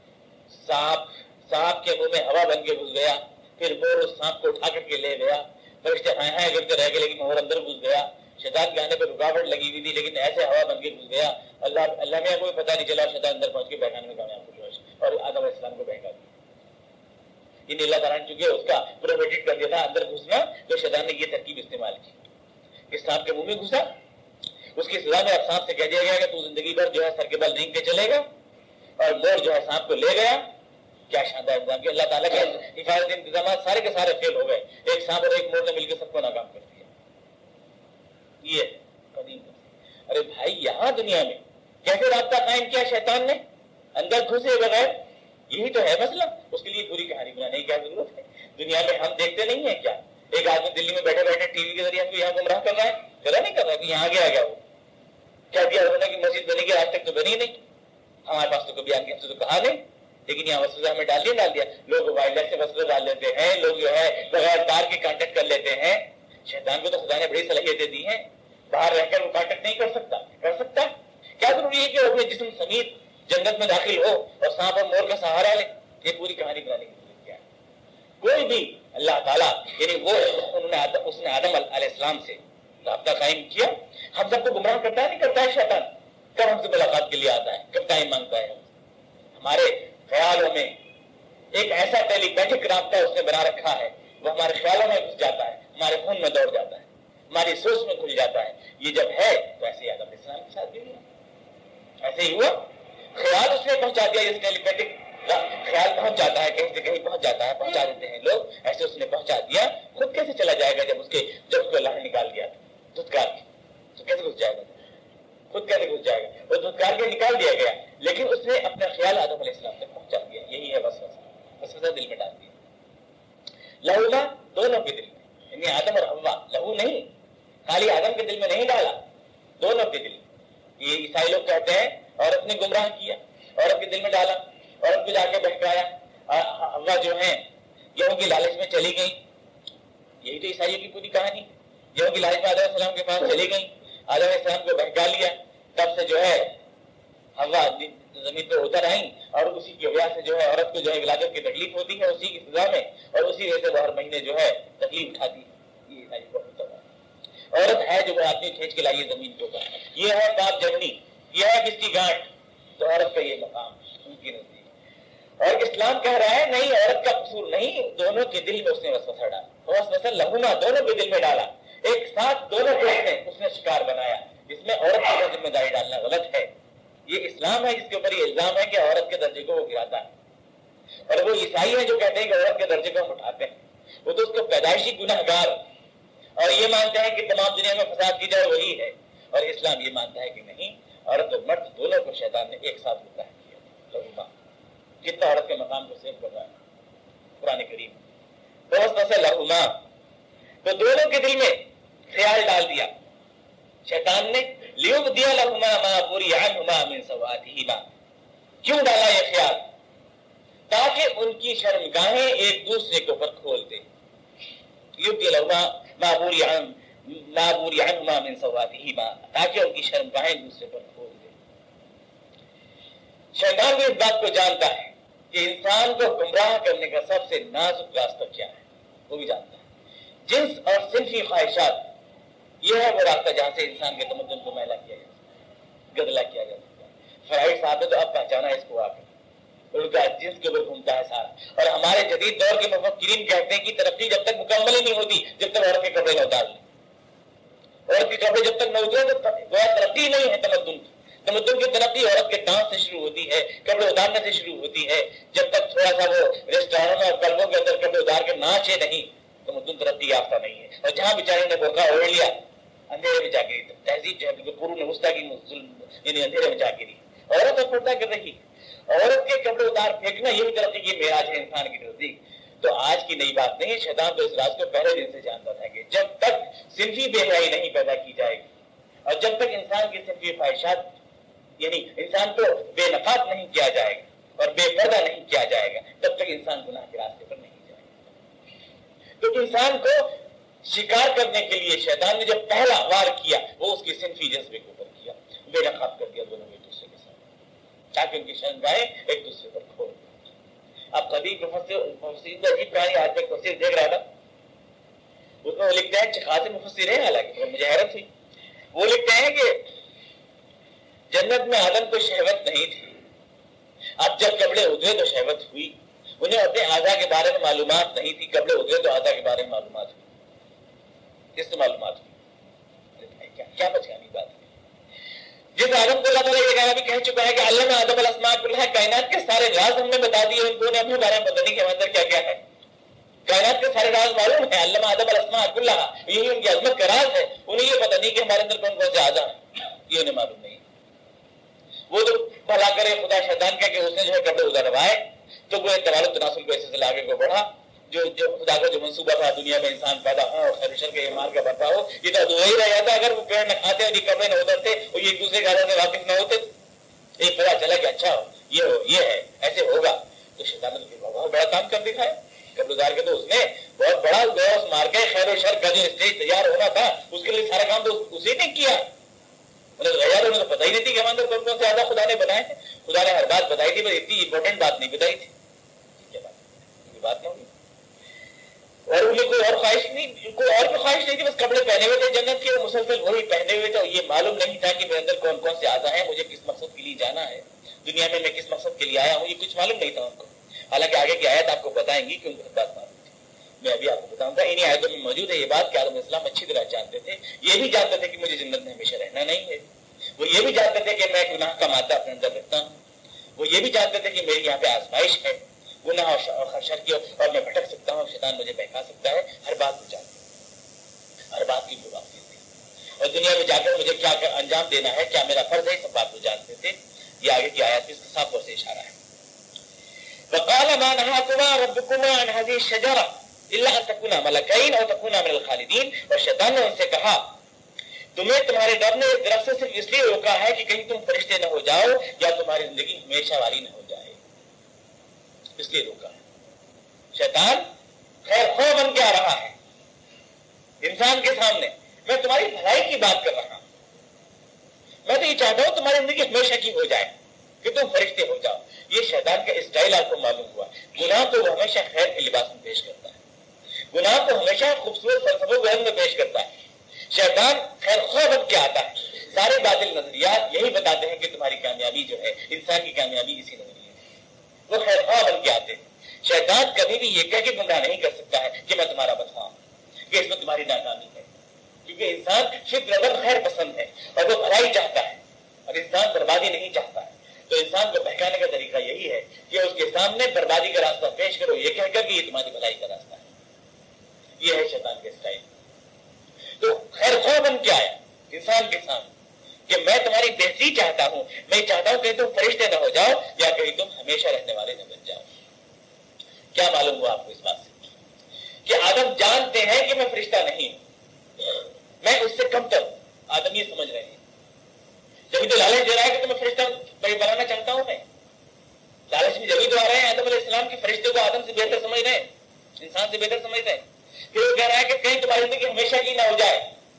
سانپ کے منہ میں ہوا بن کے گھس گیا، پھر مور اس سانپ کو اٹھا کر کے لے گیا، فرشتے ہائے کرتے رہ گئے لیکن مور اندر گھس گیا، شیطان کے آنے پہ رکاوٹ لگی ہوئی تھی لیکن ایسے ہوا بن کے گھس گیا، اللہ میں کوئی پتہ نہیں چلا، شیطان اندر پہنچ کے بہکانے میں کامیاب ہو گیا اور آدم علیہ السلام کو بہکا دیا۔ یہ اللہ تعالیٰ نے چونکہ اس کا پروہیبٹ کر دیا تھا اندر گھسنا، تو شیطان نے یہ ترکیب استعمال کی کہ سانپ کے منہ میں گھسا، اس کی سزا میں اب سانپ سے کہہ دیا گیا کہ تو زندگی بھر جو ہے سر کے بل رینگ کے چلے گا، اور مور جو ہے سانپ کو لے گیا۔ کیا شاندار انتظام کہ اللہ تعالیٰ کے حفاظتی انتظامات سارے کے سارے فیل ہو گئے، ایک سانپ اور ایک مور نے مل کے سب کو ناکام کر دیا۔ یہ قدیم ارے بھائی یہاں دنیا میں کیسے رابطہ قائم کیا شیطان نے اندر گھسے بغیر؟ یہی تو ہے مسئلہ، اس کے لیے پوری کہانی بنانے کی کیا ضرورت ہے؟ دنیا میں ہم دیکھتے نہیں ہیں کیا ایک آدمی دلی میں بیٹھے بیٹھے ٹی وی کے ذریعے ہم کو یہاں گمراہ کر رہا ہے؟ گلا نہیں کر رہا کہ یہاں آگے آ گیا وہ کیا دیا انہوں نے کہ مسجد بنے گی، آج تک تو بنی نہیں، ہمارے پاس تو کبھی آگے ہم سے تو کہا نہیں، لیکن یہاں وسوسہ ہمیں ڈال دیا۔ لوگ وائرلیس سے وسوسہ ڈال لیتے ہیں، لوگ جو ہے بغیر تار کے کانٹیکٹ کر لیتے ہیں۔ شیطان کو تو خدا نے بڑی صلاحیتیں دی ہیں، باہر رہ کر وہ کانٹیکٹ نہیں کر سکتا۔ کیا ضروری ہے کہ وہ اپنے جسم سمیت جنت میں داخل ہو اور سانپ اور مور کا سہارا لے؟ یہ پوری کہانی بنانے کی ضرورت کیا ہے؟ کوئی بھی اللہ تعالیٰ یعنی اس نے آدم علیہ السلام سے رابطہ قائم کیا، ہم سب کو گمراہ کرتا ہے نہیں کرتا ہے شیطان؟ کب ہم سے ملاقات کے لیے آتا ہے، کب ٹائم مانگتا ہے؟ ہمارے خیالوں میں ایک ایسا ٹیلی پیتھک رابطہ اس نے بنا رکھا ہے، وہ ہمارے خیالوں میں گھس جاتا ہے، ہمارے خون میں دوڑ جاتا ہے، ہماری سوچ میں کھل جاتا ہے۔ یہ جب ہے تو ایسے ہی آدم علیہ السلام کے ساتھ بھی ہوا، ایسے ہی ہوا، خیال اس نے پہنچا دیا، جس ٹیلی پیتھک خیال پہنچ جاتا ہے، کہیں سے کہیں پہنچ جاتا ہے، پہنچا دیتے ہیں لوگ، ایسے اس نے پہنچا دیا۔ خود کیسے چلا جائے گا جب اس کو اللہ نے نکال دیا دھتکار کے، تو کیسے گھس جائے گا؟ خود کیسے گھس جائے گا؟ وہ دھتکار کے نکال دیا گیا، لیکن اس نے اپنا خیال آدم علیہ السلام تک پہنچا دیا۔ یہی ہے وسوسہ دل میں ڈال دیا۔ لہولا دونوں کے دل میں، یعنی آدم اور حوا، لہو نہیں خالی آدم کے دل میں نہیں ڈالا، دونوں کے دل۔ یہ عیسائی لوگ کہتے ہیں عورت نے گمراہ کیا، عورت کے دل میں ڈالا، عورت کو جا کے بہکایا، حوا جو ہیں گیہوں کی لالچ میں چلی گئی۔ یہی تو عیسائیوں کی پوری کہانی، گیہوں کی لالچ میں آدم علیہ السلام کے پاس چلی گئی، آدم علیہ السلام کو بہکا لیا، تب سے جو ہے حوا زمین پہ اتر آئیں، اور اسی کی وجہ سے جو ہے عورت کو جو ہے ولادت کی تکلیف ہوتی ہے اسی کی سزا میں، اور اسی وجہ سے وہ ہر مہینے جو ہے تکلیف اٹھاتی ہے۔ یہ عیسائی کو عورت ہے جو وہ آدمی کھینچ کے لائیے زمین کے اوپر، یہ ہے پاپ جننی، یہ ہے کس کی گانٹ، عورت کا قصور نہیں، دونوں کے دل میں اس نے وسوسہ ڈالا، وسوسہ لہما دونوں کے دل میں ڈالا، ایک ساتھ دونوں کو اس نے شکار بنایا۔ اس میں عورت کی ذمہ داری ڈالنا غلط ہے۔ یہ اسلام ہے جس کے اوپر یہ الزام ہے کہ عورت کے درجے کو وہ گراتا ہے، اور وہ عیسائی ہیں جو کہتے ہیں کہ عورت کے درجے کو ہم اٹھاتے ہیں، وہ تو اس کو پیدائشی گناہ گار اور یہ مانتے ہیں کہ تمام دنیا میں فساد کی جائے وہی ہے، اور اسلام یہ مانتا ہے کہ نہیں، عورت اور مرد دونوں کو شیطان نے ایک ساتھ متحد کیا۔ لہما جتنا عورت کے مقام کو سیو کر رہا ہے قرآن کریم، وسوسہ لہما، تو دونوں کے دل میں خیال ڈال دیا شیطان نے، لیبدی لہما ما بری عنہما من سوآتہما، کیوں ڈالا یہ خیال؟ تاکہ ان کی شرمگاہیں ایک دوسرے کے اوپر کھول دیں، لیبدی لہما ما بری عنہما من سوآتہما، تاکہ ان کی شرمگاہیں ایک دوسرے پر کھول دیں۔ شیطان بھی اس بات کو جانتا ہے کہ انسان کو گمراہ کرنے کا سب سے نازک راستہ کیا ہے، وہ بھی جانتا ہے۔ جنس اور صنفی خواہشات، یہ ہے وہ راستہ جہاں سے انسان کے تمدن کو میلا کیا جا سکتا ہے، گدلا کیا جا سکتا ہے۔ فرائض صاحب نے تو اب پہچانا اس کو آ کر، ان کا جنس کے اوپر گھومتا ہے سارا، اور ہمارے جدید دور کے مفکرین کہتے ہیں کہ ترقی جب تک مکمل ہی نہیں ہوتی جب تک عورت کے کپڑے نہ اتار لیں، عورت کے کپڑے جب تک نہ اترے تو ترقی نہیں ہے تمدن کی۔ تمدن کی ترقی عورت کے ڈانس سے شروع ہوتی ہے، کپڑے اتارنے سے شروع ہوتی ہے۔ جب تک تھوڑا سا وہ ریسٹورینٹ اور کلبوں کے اندر کپڑے اتار کے ناچے نہیں، تمدن ترقی یافتہ نہیں ہے۔ اور جہاں بیچارے نے برقع اوڑھ لیا، اندھیرے میں جا گری، تہذیب جو ہے قرون وسطیٰ کی یعنی اندھیرے میں جا گری، عورت اور پردہ کر رہی ہے۔ عورت کے کپڑے اتار پھینکنا یہ بھی ترقی کی معراج ہے انسان کی نزدیک۔ تو آج کی نئی بات نہیں ہے، شیطان تو اس راز کو پہلے دن سے جانتا تھا کہ جب تک صنفی بے حیائی نہیں پیدا کی جائے گی، اور جب تک انسان کی صنفی خواہشات یعنی انسان کو بے نقاب نہیں کیا جائے گا اور بے پردہ نہیں کیا جائے گا، تب تک انسان گناہ کے راستے پر نہیں جائے گا۔ تو انسان کو شکار کرنے کے لیے شیطان نے جب پہلا وار کیا، وہ اس کی صنفی جذبے کے اوپر کیا، بے نقاب کر دیا دونوں ایک دوسرے کے ساتھ، تاکہ ان کی شرمگاہیں ایک دوسرے پر کھول دیں۔ اب کبھی مفسرین عجیب کہانی آج میں تفسیر دیکھ رہا تھا، اس میں وہ لکھتے ہیں، خاصے مفسر ہیں حالانکہ مجھے حیرت ہوئی، وہ لکھتے ہیں کہ جنت میں آدم کو شہوت نہیں تھی، اب جب کپڑے اترے تو شہوت ہوئی۔ انہیں اپنے اعضاء کے بارے میں معلومات نہیں تھی، کپڑے اترے تو اعضاء کے بارے میں معلومات ہوئی۔ کس سے معلومات ہوئی؟ کیا بچگانی بات ہے۔ جس آدم کو اللہ تعالیٰ یہ کہنا بھی کہہ چکا ہے کہ علم آدم الاسماء کلھا، کائنات کے سارے راز ہم نے بتا دیے، ان کو نے اپنے بارے میں پتہ نہیں کہ اندر کیا کیا ہے، کائنات کے سارے راز معلوم ہے۔ علم آدم الاسماء کلھا، یہی ان کی عظمت کا راز ہے، انہیں یہ پتہ نہیں کہ ہمارے اندر کون کون سے اعضاء ہیں، یہ انہیں معلوم نہیں۔ وہ تو بھلا کرے خدا شیطان کا کہ اس نے جو ہے کپڑے اتروائے تو وہ توالد تناسل کو ایسے سے آگے کو بڑھا، جو خدا کا جو منصوبہ تھا دنیا میں انسان پیدا ہو اور خیر و شر کے ایمان کا برپا ہو، یہ تو ادھورا ہی رہ جاتا اگر وہ پیڑ نہ کھاتے اور یہ کپڑے نہ اترتے اور یہ ایک دوسرے کے حالات سے واقف نہ ہوتے۔ ایک پتا چلا کہ اچھا یہ ہے، ایسے ہوگا، تو شیطان نے بہت بڑا کام کر دکھایا کپڑے اتار کے۔ تو اس نے بہت بڑا گوس مار کے خیر و شر کا جو اسٹیج تیار ہونا تھا اس کے لیے سارا کام تو اسی نے کیا۔ غیر انہیں تو پتہ ہی نہیں تھی کہ ہمارے کون کون سے اعضاء خدا نے بنائے ہیں، خدا نے ہر بات بتائی تھی، بس اتنی امپورٹنٹ بات نہیں بتائی تھی۔ کیا بات نہ ہوئی، اور انہیں کوئی اور خواہش نہیں، کوئی اور بھی خواہش نہیں تھی، بس کپڑے پہنے ہوئے تھے جنت کے، وہ مسلسل وہی پہنے ہوئے تھے، اور یہ معلوم نہیں تھا کہ میرے اندر کون کون سے اعضاء ہیں، مجھے کس مقصد کے لیے جانا ہے دنیا میں کس مقصد کے لیے آیا ہوں، یہ کچھ معلوم نہیں تھا ان کو۔ حالانکہ آگے کی آیت آپ کو بتائیں گی کہ ان کو بات معلوم تھی۔ میں ابھی آپ کو بتاؤں گا، انہیں آیتوں میں موجود ہے یہ بات کہ آدم السلام اچھی طرح جانتے تھے، یہ بھی جانتے تھے کہ مجھے جنت میں ہمیشہ رہنا نہیں ہے، وہ یہ بھی جانتے تھے کہ میں گناہ کا مادہ اپنے اندر رکھتا ہوں، وہ یہ بھی جانتے تھے کہ میری یہاں پہ آزمائش ہے، گناہ اور خرشر کی، اور میں بھٹک سکتا ہوں، شیطان مجھے بہکا سکتا ہے، ہر بات کو جانتے ہیں، ہر بات کی وہ واقعیت تھی، اور دنیا میں جا کر مجھے کیا انجام دینا ہے، کیا میرا فرض ہے، سب بات کو جانتے تھے۔ یہ آگے کی آیات میں اس کا صاف طور سے اشارہ ہے۔ وَقَالَ مَا نَهَاكُمَا رَبُّكُمَا عَنْ هَذِهِ الشَّجَرَةِ إِلَّا أَن تَكُونَا مَلَكَيْنِ أَوْ تَكُونَا مِنَ الْخَالِدِينَ، اور شیطان نے ان سے کہا تمہیں تمہارے رب نے ایک درخت سے صرف اس لیے روکا ہے کہ کہیں تم فرشتے نہ ہو جاؤ یا تمہاری زندگی ہمیشہ والی نہ ہو جائے، اس لیے روکا ہے۔ شیطان خیر خواہ بن کے آ رہا ہے انسان کے سامنے، میں تمہاری بھلائی کی بات کر رہا ہوں، میں تو یہ چاہتا ہوں تمہاری زندگی ہمیشہ کی ہو جائے کہ تم فرشتے ہو جاؤ۔ یہ شیطان کا اسٹائل آپ کو معلوم ہوا، گناہ تو وہ ہمیشہ خیر کے لباس میں پیش کرتا ہے، گناہ کو ہمیشہ خوبصورت فلسفوں کے رنگ میں پیش کرتا ہے۔ شیطان خیر خواہ بن کے آتا ہے، سارے باطل نظریات یہی بتاتے ہیں کہ تمہاری کامیابی جو ہے، انسان کی کامیابی اسی نظریے میں، وہ خیر خواہ بن کے آتے ہیں۔ शैतान कभी भी ये कह के गुमराह नहीं कर सकता है कि मैं तुम्हारा बदखवाह हूं, कि इसमें तुम्हारी नाकामी है, क्योंकि इंसान फित्र खैर पसंद है और वो भलाई चाहता है और इंसान बर्बादी नहीं चाहता है। तो इंसान को बहकाने का तरीका यही है कि उसके सामने बर्बादी का रास्ता पेश करो, ये कहकर कि ये तुम्हारी भलाई का रास्ता है। ये है शैतान के स्टाइल। तो खैर खो बन के आया इंसान के सामने कि मैं तुम्हारी बेहतरी चाहता हूं, मैं चाहता हूं कहीं तुम फरिश्ते न हो जाओ या कहीं तुम हमेशा रहने वाले न बन जाओ। क्या मालूम हुआ आपको इस बात से कि आदम जानते हैं कि मैं फरिश्ता नहीं हूं, मैं उससे कमतर हूं। आदम ये समझ रहे हैं, जब तो लालच दे रहा है कि तुम्हें फरिश्ता बनाना चाहता हूं मैं। लालच में जब तो आ रहे हैं आदम अलैहिस्सलाम के फरिश्ते को आदम से बेहतर समझ रहे हैं, इंसान से बेहतर समझ रहे हैं। फिर वो कह रहा है कि कहीं तुम्हारी जिंदगी हमेशा की ना हो जाए।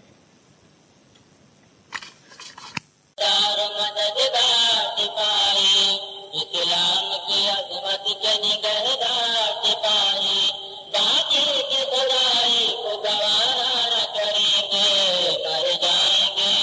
इस्लाम की अजमत के निगहदार सिपाही, बाकी की खुदाई को गवारा न करेंगे, मर जाएंगे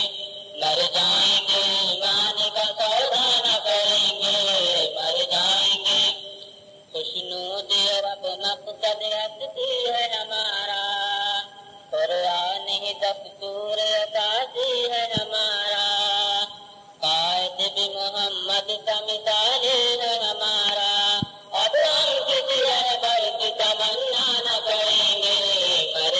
ईमान का सौदा न करेंगे, मर जाएंगे। खुशनूद रब मकसद हस्ती है हमारा, कुरान ही दस्तूर असासी है हमारा, कायद भी मोहम्मद का मिसाल है हमारा। अब हम किसी रहबर की तमन्ना न करेंगे, मर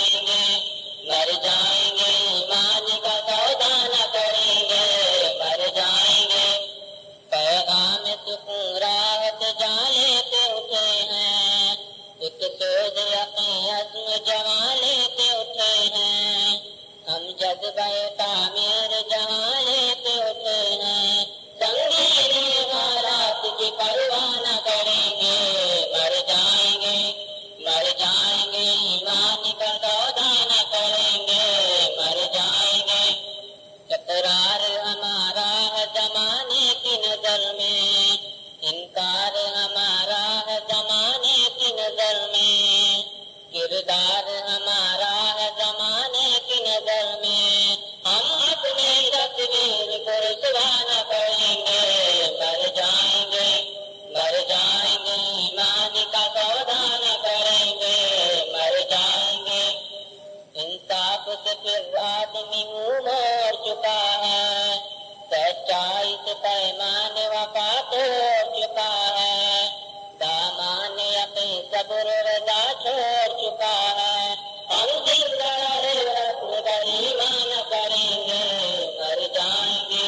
जाएंगे ईमान का सौदा न करेंगे, मर जाएंगे। पैगाम सुकून राहत जाने से उठे हैं, एक सोच यकीन अज़्म जमा लेते उठे हैं, हम जज्बे तामीर जहाँ लेते उठे हैं, संगीन हालात की परवाह न करेंगे, मर जाएंगे ईमान का सौदा न करेंगे, मर जाएंगे। इकरार हमारा है जमाने की नजर में, इनकार हमारा है जमाने की नजर में, किरदार हमारा है जमाने की नजर में, हम अपने तस्वीर को रुसवा न करेंगे, मर जाएंगे ईमान का सौदा न करेंगे, मर जाएंगे। इंसाफ से फिर आदमी मुंह मोड़ चुका है, सच्चाई से पैमान वफा तोड़ चुका है, दामान यकीन सब्र रजा छोड़ चुका है, हम जिंदा रहे ईमान करेंगे, मर जाएंगे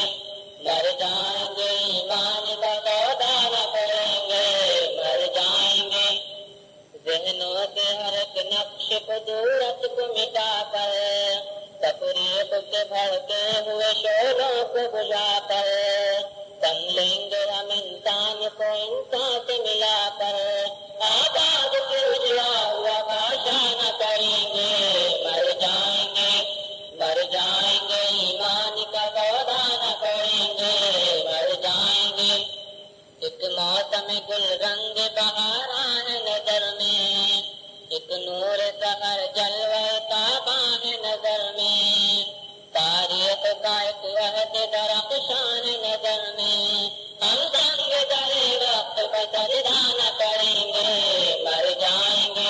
ईमान का सौदा न करेंगे, मर जाएंगे। ज़हनों से हर एक नक्श को दूरत को मिटा कर, तफरीक के भड़के हुए शोरों को बुझा कर, दम लेंगे हम इंसान को इंसान से मिला कर, आबाद से उजला हुआ भाषा न करेंगे, मर जाएंगे ईमान का सौदा न करेंगे, मर जाएंगे। एक मौसम गुल रंग बहारा है नजर में, एक नूर सहर जलवे ताबा है नजर में, तारीख का एक अहद दरख्शान नजर में, हम संग दरे वक्त पर सजदा न करेंगे, मर जाएंगे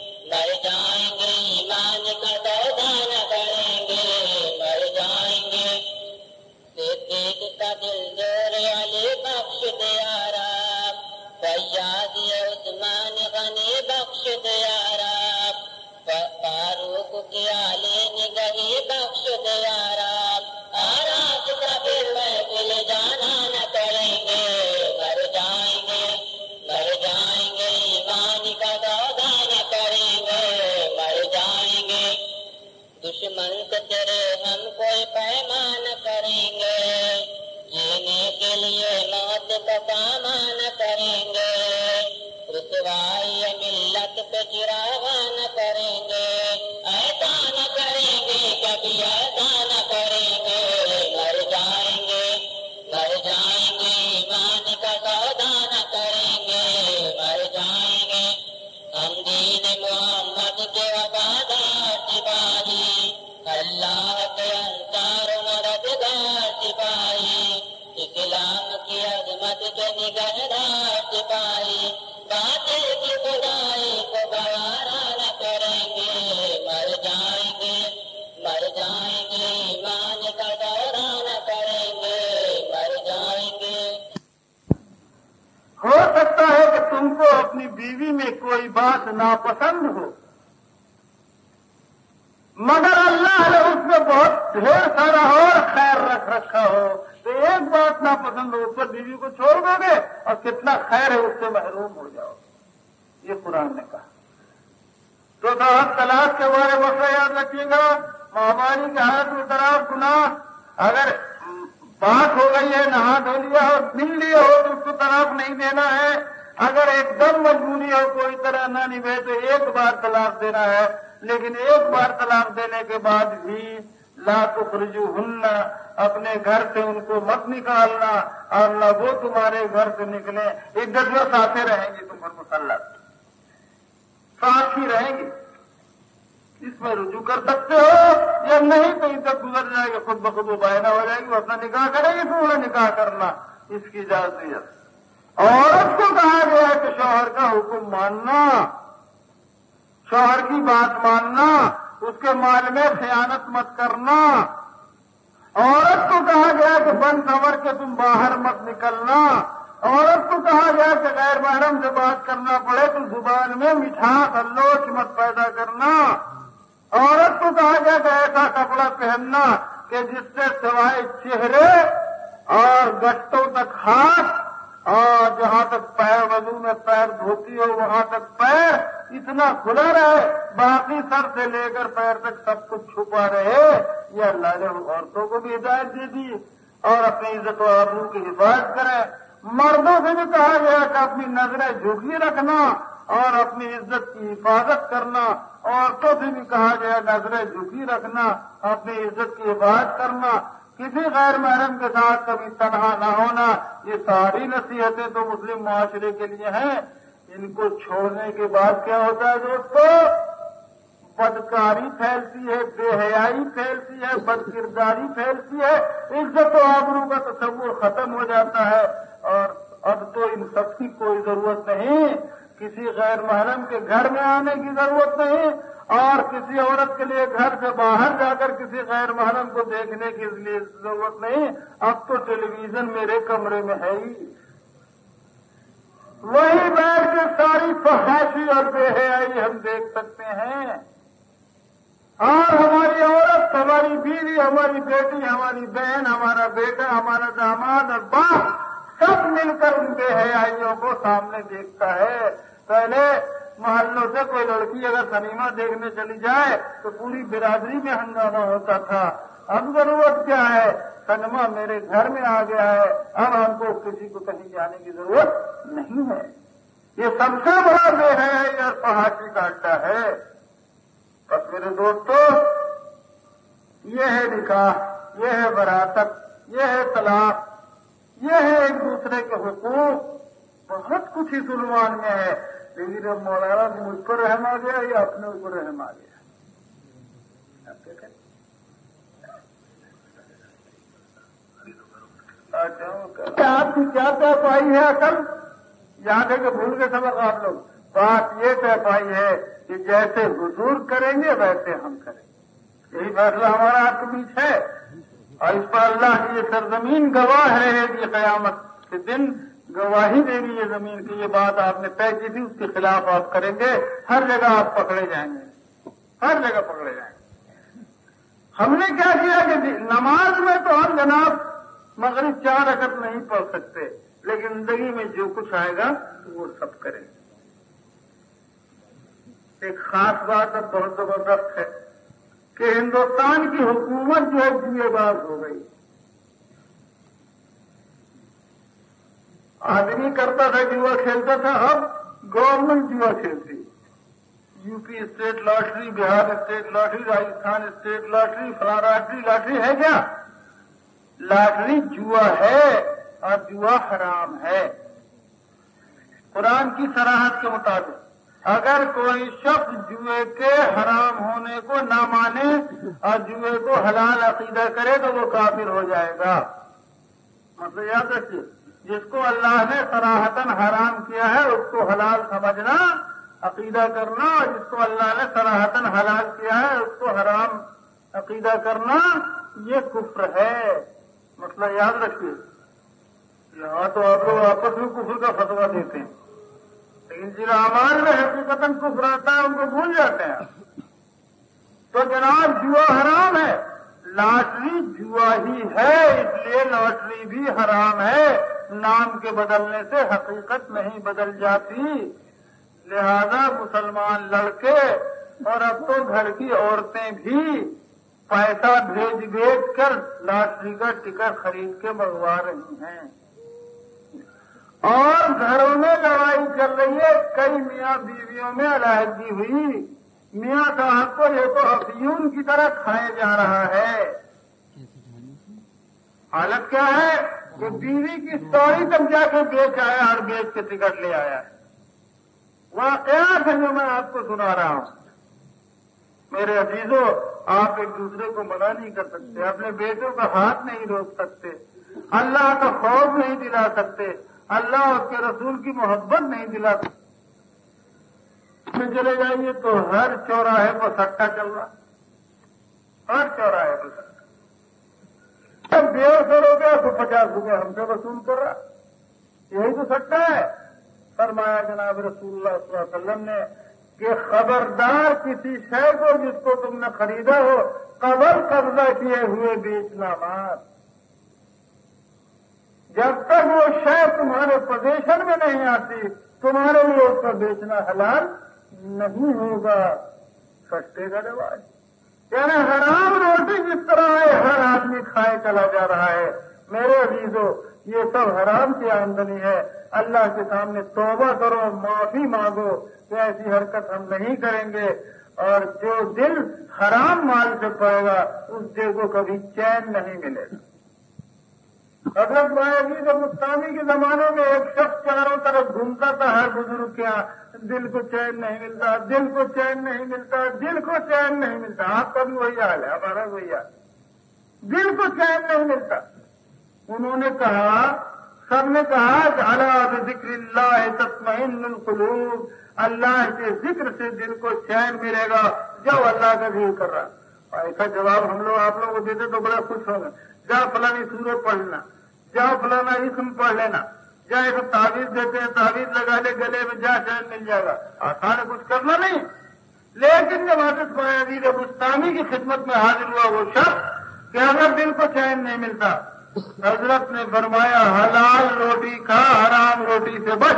ईमान का सौदा न करेंगे, मर जाएंगे। सिद्दीक का दिल जोर अली बख्श दे यारा, फैयाज उस्मान गनी बख्श दे यारा, फारूक की आली निगही बख्श दे यारा, आराज का फिर महफिल जाना न करेंगे, मर जाएंगे ईमान का सौदा न करेंगे, मर जाएंगे। दुश्मन से तेरे हम कोई पैमान करेंगे, जीने के लिए मौत का सामान करेंगे, रुसवाई मिल्लत पे चिरागा न करेंगे, ऐसा न करेंगे कभी ऐसा न करेंगे, मर जाएंगे ईमान का सौदा न करेंगे, मर जाएंगे। हम दीन मोहम्मद के वफादार सिपाही, अल्लाह के अंसार मददगार सिपाही, इस्लाम की अजमत के निगहदार सिपाही, बातिल
कोई बात नापसंद हो, मगर अल्लाह ने उसमें बहुत ढेर सारा और खैर रख रखा हो, तो एक बात नापसंद हो उस पर बीवी को छोड़ दोगे और कितना खैर है उससे महरूम हो जाओगे। ये कुरान ने कहा। तो तलाक के बारे में मसला याद रखिएगा। महामारी के हालत में तलाक गुनाह, अगर बात हो गई है, नहा धो लिया और मिल लिया हो तो उसको तलाक नहीं देना है। अगर एकदम मजबूरी हो, कोई तरह ना निभे तो एक बार तलाक देना है, लेकिन एक बार तलाक देने के बाद भी ला तुखरिजुहुन्ना, अपने घर से उनको मत निकालना और न वो तुम्हारे घर से निकले। इद्दत में साथे रहेंगी, तुम पर मुसल्लत साथ ही रहेंगी। इसमें रुजू कर सकते हो या नहीं तो इद्दत गुजर जाएगी, खुद बखुद वो बायना हो जाएगी, वो अपना निकाह करेगी, तो निकाह करना इसकी इजाजत नहीं है। औरत को कहा गया है कि शौहर का हुक्म मानना, शौहर की बात मानना, उसके माल में खयानत मत करना। औरत को कहा गया कि बन संवर के तुम बाहर मत निकलना। औरत को कहा गया कि गैर महरम से बात करना पड़े तो जुबान में मिठास अल्लोच मत पैदा करना। औरत को कहा गया कि ऐसा कपड़ा पहनना कि जिससे सिवाय चेहरे और गट्टों तक हाथ और जहां तक पैर, वजू में पैर धोती हो वहां तक पैर इतना खुला रहे, बाकी सर से लेकर पैर तक सब कुछ छुपा रहे। ये अल्लाह ने औरतों को भी हिदायत दे दी और अपनी इज्जत और आबरू की हिफाजत करें। मर्दों से भी कहा गया कि अपनी नजरें झुकी रखना और अपनी इज्जत की हिफाजत करना। औरतों से भी कहा गया नजरें झुकी रखना, अपनी इज्जत की हिफाजत करना, किसी गैर महरम के साथ कभी तन्हा ना होना। ये सारी नसीहतें तो मुस्लिम मुआशरे के लिए हैं। इनको छोड़ने के बाद क्या होता है दोस्तों? बदकारी फैलती है, बेहयाई फैलती है, बदकिरदारी फैलती है, इज्जत और आबरू का तस्वुर खत्म हो जाता है। और अब तो इन सब की कोई जरूरत नहीं, किसी गैर महरम के घर में आने की जरूरत नहीं और किसी औरत के लिए घर से बाहर जाकर किसी गैर महरम को देखने की लिए जरूरत नहीं। अब तो टेलीविजन मेरे कमरे में है ही, वही बैठ के सारी फहाशी और बेहयाई हम देख सकते हैं। और हमारी औरत, हमारी बीवी, हमारी बेटी, हमारी बहन, हमारा बेटा, हमारा दामाद और बाप सब मिलकर उन बेहयाइयों को सामने देखता है। पहले मोहल्लों से कोई लड़की अगर सिनेमा देखने चली जाए तो पूरी बिरादरी में हंगामा होता था। अब जरूरत क्या है? सिनेमा मेरे घर में आ गया है, अब हमको किसी को कहीं जाने की जरूरत नहीं है। ये सबसे बड़ा बेहयाई और फहाशी का अड्डा है। बस मेरे दोस्तों, ये है निकाह, ये है वरासत, ये है तलाक, ये है एक दूसरे के हुकूक। बहुत कुछ इस उन्वान में है, लेकिन अब मौलाना को मुझ पर रहम आ गया या अपने ऊपर रहम आ गया? आपकी क्या तय पाई है अकल? याद है कि भूल के सबक आप लोग? बात ये तय पाई है कि जैसे हुजूर करेंगे वैसे हम करेंगे। यही फैसला हमारा आपके बीच है और इस पर अल्लाह की ये सरजमीन गवाह है कि क़यामत के दिन गवाही देगी ये जमीन की। ये बात आपने तय की थी, उसके खिलाफ आप करेंगे, हर जगह आप पकड़े जाएंगे, हर जगह पकड़े जाएंगे। हमने क्या किया कि नमाज में तो हम जनाब मगरिब 4 रकअत नहीं पढ़ सकते, लेकिन जिंदगी में जो कुछ आएगा वो सब करेंगे। एक खास बात अब बहुत जबरदस्त है कि हिंदुस्तान की हुकूमत जो है जुएबाज हो गई। आदमी करता था, जुआ खेलता था, अब गवर्नमेंट जुआ खेलती। UP state lottery, Bihar state lottery, Rajasthan state lottery, फला लॉटरी है क्या? लॉटरी जुआ है और जुआ हराम है। कुरान की सराहत के मुताबिक अगर कोई शख्स जुए के हराम होने को ना माने और जुए को हलाल अकीदा करे तो वो काफिर हो जाएगा। मतलब याद रखिए, जिसको अल्लाह ने सराहतन हराम किया है उसको हलाल समझना, अकीदा करना, और जिसको अल्लाह ने सराहतन हलाल किया है उसको हराम अकीदा करना, ये कुफ्र है। मतलब याद रखिए, यहाँ तो आप लोग आपस में कुफ्र का फतवा देते हैं, لیکن جن اعمال میں حقیقتاً کفر آتا ہے ان کو بھول جاتے ہیں. تو جناب جوا حرام ہے، لاٹری جوا ہی ہے، اس لیے لاٹری بھی حرام ہے. نام کے بدلنے سے حقیقت نہیں بدل جاتی. لہذا مسلمان لڑکے اور اب تو گھر کی عورتیں بھی پیسہ بھیج کر لاٹری کا ٹکٹ خرید کے منگوا رہی ہیں. اور گھروں میں لڑائی چل رہی ہے، کئی میاں بیویوں میں علیحدگی ہوئی. میاں صاحب کو یہ تو افیون کی طرح کھائے جا رہا ہے. حالت کیا ہے کہ بیوی کی سوری تک جا کے بیچ آیا اور بیچ کے ٹکٹ لے آیا ہے. واقعات ہیں جو میں آپ کو سنا رہا ہوں. میرے عزیزوں، آپ ایک دوسرے کو منع نہیں کر سکتے، اپنے بیٹوں کا ہاتھ نہیں روک سکتے، اللہ کا خوف نہیں دلا سکتے، اللہ اور اس کے رسول کی محبت نہیں دلا سکتے. میں چلے جائیے تو ہر چوراہے پر سٹا چل رہا، ہر چوراہے پر سٹا. اب 150 روپیہ تو 50 روپئے ہم سے وصول کر رہا. یہی تو سٹا ہے. فرمایا جناب رسول اللہ صلی اللہ علیہ وسلم نے کہ خبردار کسی شے کو جس کو تم نے خریدا ہو قبل قبضہ کیے ہوئے بیچنا مت. جب تک وہ شے تمہارے پوزیشن میں نہیں آتی تمہارے لیے اس کا بیچنا حلال نہیں ہوگا. سستے کا رواج، یعنی حرام روٹی جس طرح ہے ہر آدمی کھائے چلا جا رہا ہے. میرے عزیزوں، یہ سب حرام کی آمدنی ہے. اللہ کے سامنے توبہ کرو، معافی مانگو کہ ایسی حرکت ہم نہیں کریں گے. اور جو دل حرام مال سے پڑے گا اس دل کو کبھی چین نہیں ملے گا. حضرت بایزید بستامی کے زمانے میں ایک شخص چاروں طرف گھومتا تھا، ہر بزرگ کے یہاں دل کو چین نہیں ملتا، دل کو چین نہیں ملتا، دل کو چین نہیں ملتا. آپ کا بھی وہی حال ہے، ہمارا وہی حال، دل کو چین نہیں ملتا. انہوں نے کہا، سب نے کہا کہ الا بذکر اللہ تطمئن القلوب، اللہ کے ذکر سے دل کو چین ملے گا جب اللہ کا ذکر کر رہا. ایسا جواب ہم لوگ آپ لوگوں کو دیتے تو بڑا خوش ہوگا. جا فلانی سورت پڑھ لینا، جا فلانا اسم پڑھ لینا، جا ایسا تعویذ دیتے ہیں، تعویذ لگا لے گلے میں، جا چین مل جائے گا. آسان ہے، کچھ کرنا نہیں. لیکن جب حضرت بایزید بستامی کی خدمت میں حاضر ہوا وہ شخص کہ اگر دل کو چین نہیں ملتا، حضرت نے فرمایا حلال روٹی کھا، حرام روٹی سے بچ.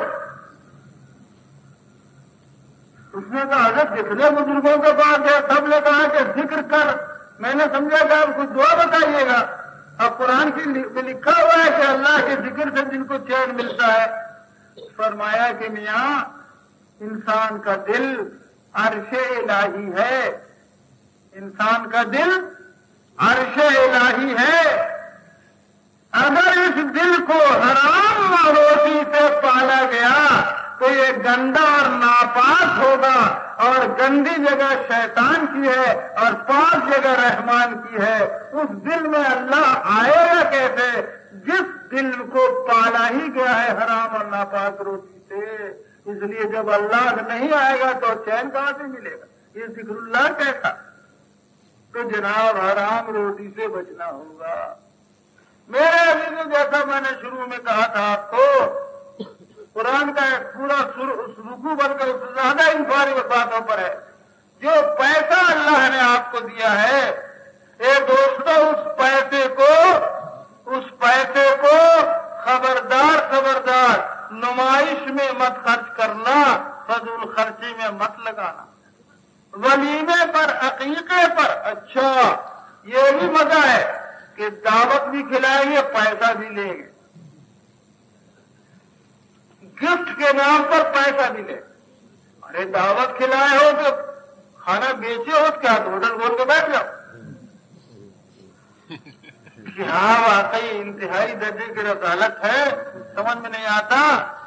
اس نے کہا حضرت جتنے بزرگوں کے پاس گئے سب نے کہا کہ ذکر کر. میں نے سمجھا کہ آپ کچھ دعا بتائیے گا. اب قرآن کی لکھا ہوا ہے کہ اللہ کے ذکر سے جن کو چین ملتا ہے. فرمایا کہ میاں انسان کا دل عرش الہی ہے، انسان کا دل عرش الہی ہے. اگر اس دل کو حرام روٹی سے پالا گیا تو یہ گندا اور ناپاک ہوگا، اور گندی جگہ شیطان کی ہے اور پاک جگہ رحمان کی ہے. اس دل میں اللہ آئے گا کیسے جس دل کو پالا ہی گیا ہے حرام اور ناپاک روٹی سے. اس لیے جب اللہ نہیں آئے گا تو چین کہاں سے ملے گا؟ یہ ذکر اللہ کیسا؟ تو جناب حرام روٹی سے بچنا ہوگا. میرے عزیزوں، جیسا میں نے شروع میں کہا تھا آپ کو، قرآن کا ایک پورا رکوع بن کر اس سے زیادہ ان ساری باتوں پر ہے. جو پیسہ اللہ نے آپ کو دیا ہے، اے دوستو، اس پیسے کو خبردار نمائش میں مت خرچ کرنا، فضول خرچی میں مت لگانا. ولیمے پر، عقیقے پر، اچھا یہ بھی مزہ ہے کہ دعوت بھی کھلائیں گے، پیسہ بھی لیں گے، گفٹ کے نام پر پیسہ بھی لیں. ارے دعوت کھلائے ہو تو کھانا بیچے ہو کیا تو ہوٹل بول کے بیٹھ جاؤ. ہاں واقعی انتہائی درجے کی رسالت ہے، سمجھ میں نہیں آتا.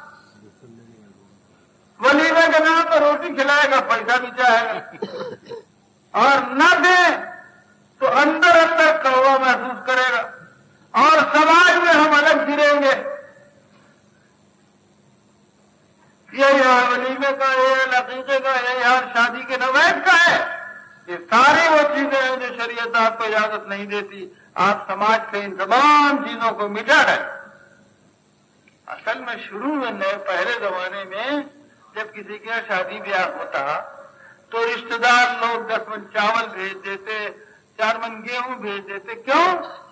ولیمے کے نام پر روٹی کھلائے گا، پیسہ بھی چاہے گا، اور نہ دے تو اندر کڑوا محسوس کرے گا اور سماج میں ہم الگ گریں گے. یہ حال ولیمے کا، یہ عقیقے کا، یہ حال شادی کے نوید کا ہے. یہ ساری وہ چیزیں ہیں جو شریعت آپ کو اجازت نہیں دیتی. آپ سماج سے ان تمام چیزوں کو مٹا رہے. اصل میں شروع میں پہلے زمانے میں जब किसी के यहाँ शादी ब्याह होता तो रिश्तेदार लोग 10 मन चावल भेज देते, 4 मन गेहूं भेज देते। क्यों?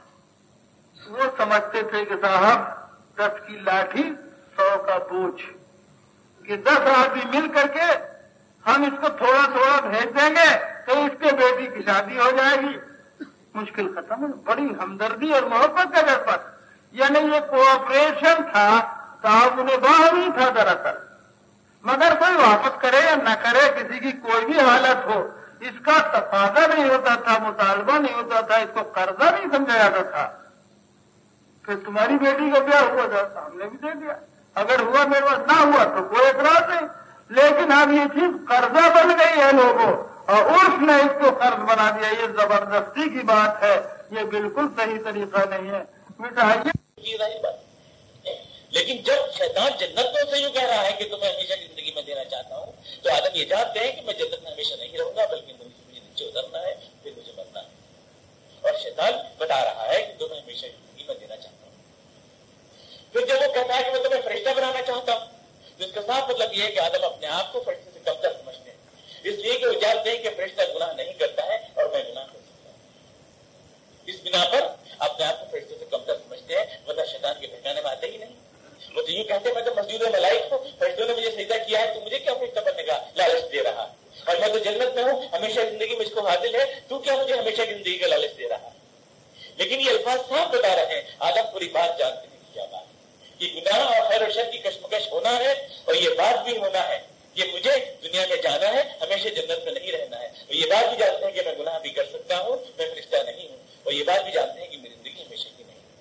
वो समझते थे कि साहब 10 की लाठी 100 का बोझ, कि 10 आदमी मिल करके हम इसको थोड़ा थोड़ा भेज देंगे तो इसके बेटी की शादी हो जाएगी, मुश्किल खत्म। बड़ी हमदर्दी और मोहब्बत का जज्बा, यानी ये कोऑपरेशन था, साहब उन्हें बाहर ही था दरअसल। मगर कोई वापस करे या न करे, किसी की कोई भी हालत हो, इसका तकाजा नहीं होता था, मुतालबा नहीं होता था, इसको कर्जा नहीं समझा जाता था। फिर तुम्हारी बेटी का ब्याह हुआ था, सामने भी दे दिया, अगर हुआ मेरे पास, ना हुआ तो कोई एतराज नहीं। लेकिन अब ये चीज कर्जा बन गई है लोगों, और उर्फ ने इसको कर्ज बना दिया। ये जबरदस्ती की बात है, ये बिल्कुल सही तरीका नहीं है। मिटाइए।
लेकिन जब शैतान जन्नतों से यूं कह रहा है कि तुम्हें हमेशा जिंदगी में देना चाहता हूं, तो आदम ये जानते हैं कि मैं जन्नत में हमेशा नहीं रहूंगा, बल्कि मुझे नीचे उतरना है, फिर मुझे मरना है। और शैतान बता रहा है कि तुम्हें हमेशा जिंदगी में देना चाहता हूं। फिर जब वो कहता है कि मैं तुम्हें फरिश्ता बनाना चाहता हूं, तो इसका साफ मतलब यह है कि आदम अपने आप को फरिश्ते से कमतर समझते हैं, इसलिए कि वो जानते हैं कि फरिश्ता गुनाह नहीं करता है और मैं गुनाह कर सकता हूं। इस बिना पर अपने आप को फरिश्ते से कमतर समझते हैं, वरना शैतान के ठिकाने में आते ही नहीं। वो तो यूं कहते हैं मैं तो मस्जिद में मलाइक हूं, फरिश्तों ने मुझे सजदा किया है, तू मुझे क्या फरिश्ता बनने का लालच दे रहा है? और मैं तो जन्नत में हूं, हमेशा जिंदगी मुझको हासिल है, तू क्या मुझे हमेशा जिंदगी का लालच दे रहा है? लेकिन ये अल्फाज साफ बता रहे हैं, आदम पूरी बात जानते हैं कि क्या बात है, कि गुनाह और खैर और शर की कशमकश होना है, और ये बात भी होना है कि मुझे दुनिया में जाना है, हमेशा जन्नत में नहीं रहना है। और ये बात भी जानते हैं कि मैं गुनाह भी कर सकता हूं, मैं फरिश्ता नहीं हूं, और ये बात भी जानते हैं कि मेरी जिंदगी हमेशा की नहीं।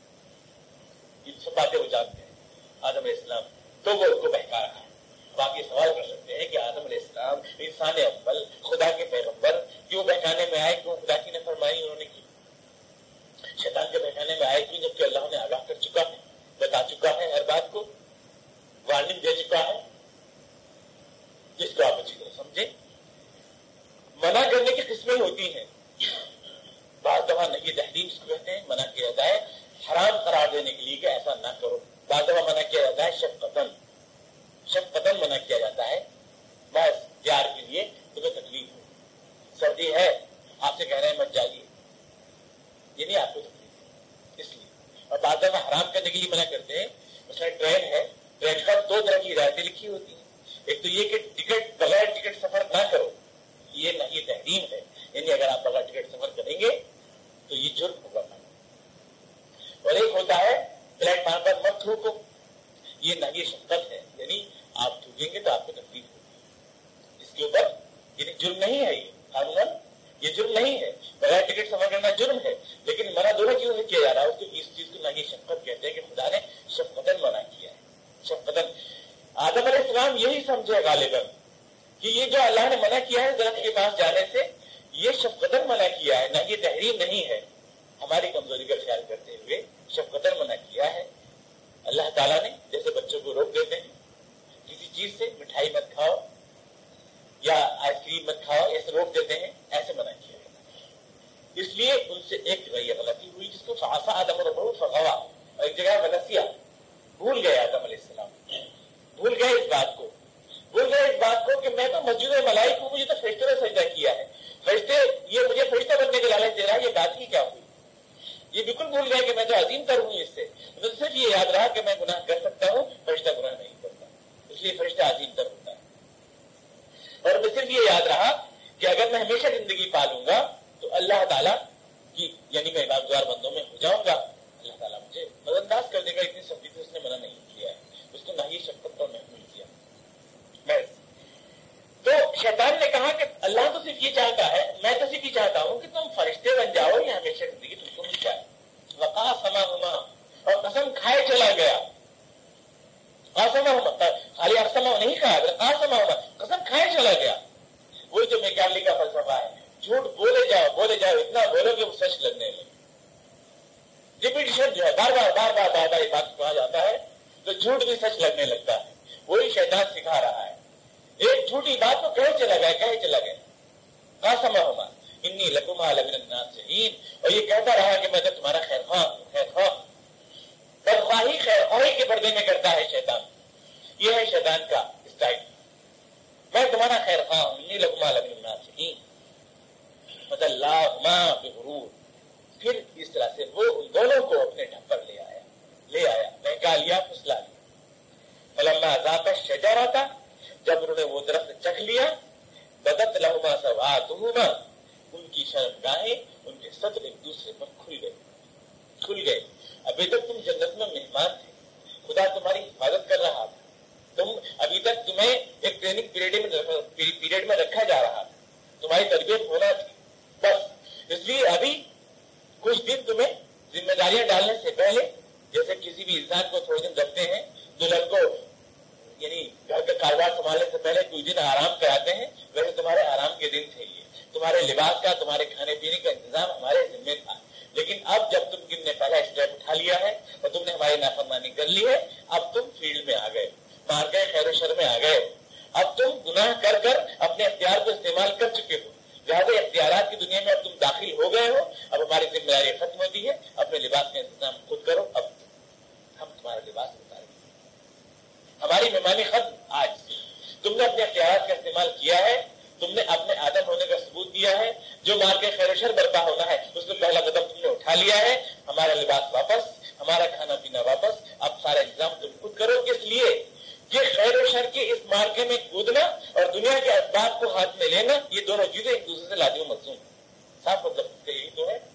ये सब बातें वो जानते हैं आदम अलैहिस्सलाम, तो वो उनको बहका रहा है। बाकी सवाल कर सकते हैं कि आदम अलैहिस्सलाम इंसान अव्वल, खुदा के पैगंबर, क्यों बहकाने में आए, क्यों खुदा की नाफरमानी उन्होंने की? शैतान के बहकाने में आए क्यों, जबकि अल्लाह ने आगाह कर चुका है, बता चुका है, हर बात को वार्निंग दे चुका है, जिसको आप अच्छी तरह समझे। मना करने की किस्में होती हैं, बात दफा ये तहरीम कहते हैं, मना किया जाए हराम करार देने के लिए कि ऐसा ना करो। बाद दफा मना किया जाता है शफ़क़तन मना किया जाता है, बस प्यार के लिए, तुम्हें तकलीफ हो, सर्दी है, आपसे कह रहे हैं मत जाइए, ये नहीं आपको तकलीफ इसलिए। और बाद दफा हराम करने के लिए मना करते हैं। उसमें ट्रेन है, ट्रेन पर 2 तरह की हिदायतें लिखी होती हैं। एक तो ये कि टिकट बगैर टिकट सफर ना करो, ये तहरीम है, यानी अगर आप बगैर टिकट सफर करेंगे तो ये जुर्म होगा। और एक होता है प्लेटफार्म पर मत थूको, ये नही शफ़क़त है, यानी आप थूकेंगे तो आपको तकलीफ होगी। इसके ऊपर यानी जुर्म नहीं है, ये कानूनन ये जुर्म नहीं है, बगैर टिकट सफर करना जुर्म है, लेकिन मना दोनों चीजों से किया जा रहा है। उसको इस चीज को नही शफ़क़त कहते हैं कि खुदा ने शफ़क़तन मना किया है, शफ़क़तन। आदम अलैहिस्सलाम यही समझे गालिबन कि ये जो अल्लाह ने मना किया है दरख्त के पास जाने से, ये शफ़क़तन मना किया है, ना ये तहरीम नहीं है। हमारी कमजोरी का ख्याल करते हुए शफ़क़तन मना किया है अल्लाह ताला ने। जैसे बच्चों को रोक देते हैं किसी चीज से, मिठाई मत खाओ या आइसक्रीम मत खाओ, ऐसे रोक देते हैं, ऐसे मना किया है। इसलिए उनसे एक ये गलती हुई जिसको फ़असा आदम रब्बहू फ़ग़वा, और एक जगह वनसिया, भूल गए आदम अलैहिस्सलाम, भूल गए इस बात को कि मैं तो मस्जिद मलाइक हूं, मुझे तो फरिश्तों ने सजदा किया है, फरिश्ते ये मुझे फरिश्ता बनने के लालच दे रहा है, ये बात की क्या हुई? ये बिल्कुल भूल गए कि मैं तो अजीम तर हूं इससे। तो सिर्फ ये याद रहा कि मैं गुनाह कर सकता हूं, फरिश्ता गुनाह नहीं करता, इसलिए फरिश्ता अजीम तर होता है। और मैं सिर्फ ये याद रहा कि अगर मैं हमेशा जिंदगी पालूंगा तो अल्लाह ताला की, यानी मैं इबादतगार बंदों में हो जाऊंगा, अल्लाह ताला मुझे नजरअंदाज कर देगा। इतनी सब्जी से उसने मना नहीं किया है, उसको ना ही शफ़क़त पर महमूल किया। तो शैतान ने कहा कि अल्लाह तो सिर्फ ये चाहता है, मैं तो सिर्फ ये चाहता हूं कि तुम फरिश्ते बन जाओ, या हमेशा जिंदगी तुमको मिल जाए। वक़ासमहुमा, और कसम खाए चला गया। खाली असमा नहीं कहा, वक़ासमहुमा, कसम खाए चला गया। वही जो मैकियावेली का फलसफा है, झूठ बोले जाओ, इतना बोलो कि वो सच लगने लगे। रिपीटिशन जो है, बार बार ये बात कहा जाता है तो झूठ भी सच लगने लगता है। वही शैतान सिखा रहा है, एक झूठी बात को कहे चला गया। क़ासमहुमा इन्नी लकुमा लमिन नासिहीन, और ये कहता रहा कि मैं तो तुम्हारा खैरख्वाह। बदख्वाही खैरख्वाही के पर्दे में करता है शैतान। ये है शैतान का स्टाइल। انی لکما لمن الناصحین فدلاہما بغرور. پھر اس طرح سے وہ ان دونوں کو اپنے ڈھب پر لے آیا بہکا لیا، پھسلا لیا. فلما ذاقا الشجرۃ، جب انہوں نے وہ درخت چکھ لیا، بدت لہما سوآتہما، ان کی شرمگاہیں، ان کے سطر ایک دوسرے پر کھل گئے. ابھی تک تم جنت میں مہمان تھے، خدا تمہاری حفاظت کر رہا تھا، ابھی تک تمہیں ایک ٹریننگ پیریڈ میں رکھا جا رہا تھا، تمہاری تربیت ہونا تھی. بس اس لیے ابھی کچھ دن تمہیں ذمہ داریاں ڈالنے سے پہلے، جیسے کسی بھی انسان کو تھوڑے دن رکھتے ہیں، دلہن کو یعنی گھر کا کاروبار سنبھالنے سے پہلے کچھ دن آرام کراتے ہیں، ویسے تمہارے آرام کے دن تھے. یہ تمہارے لباس کا، تمہارے کھانے پینے کا انتظام ہمارے ذمہ تھا. لیکن اب جب تم نے پہلا اسٹیپ اٹھا لیا ہے اور تم نے ہماری نافرمانی کر لی ہے، اب تم فیلڈ میں آ گئے، مار گئے، خیر و شر میں آ گئے. اب تم گناہ کر اپنے اختیار کو استعمال کر چکے ہو، لہٰذا اختیارات کی دنیا میں اب تم داخل ہو گئے ہو. اب ہماری ذمہ داری ختم ہوتی ہے، اپنے لباس کا انتظام خود کرو. اب ہم تمہارا لباس اتاریں گے، ہماری مہمانی ختم. آج تم نے اپنے اختیارات کا استعمال کیا ہے، تم نے اپنے آدم ہونے کا ثبوت دیا ہے. جو مار کے خیر و شر برپا ہونا ہے اس میں پہلا قدم تم نے اٹھا لیا ہے. ہمارا لباس واپس، ہمارا کھانا پینا واپس. اب سارا انتظام تم خود کرو. کس لیے کہ خیر و شر کے اس مارکے میں کودنا اور دنیا کے اسباب کو ہاتھ میں لینا، یہ دونوں چیزیں ایک دوسرے سے لازمی ملزوم ہیں. صاف مطلب یہی تو ہے.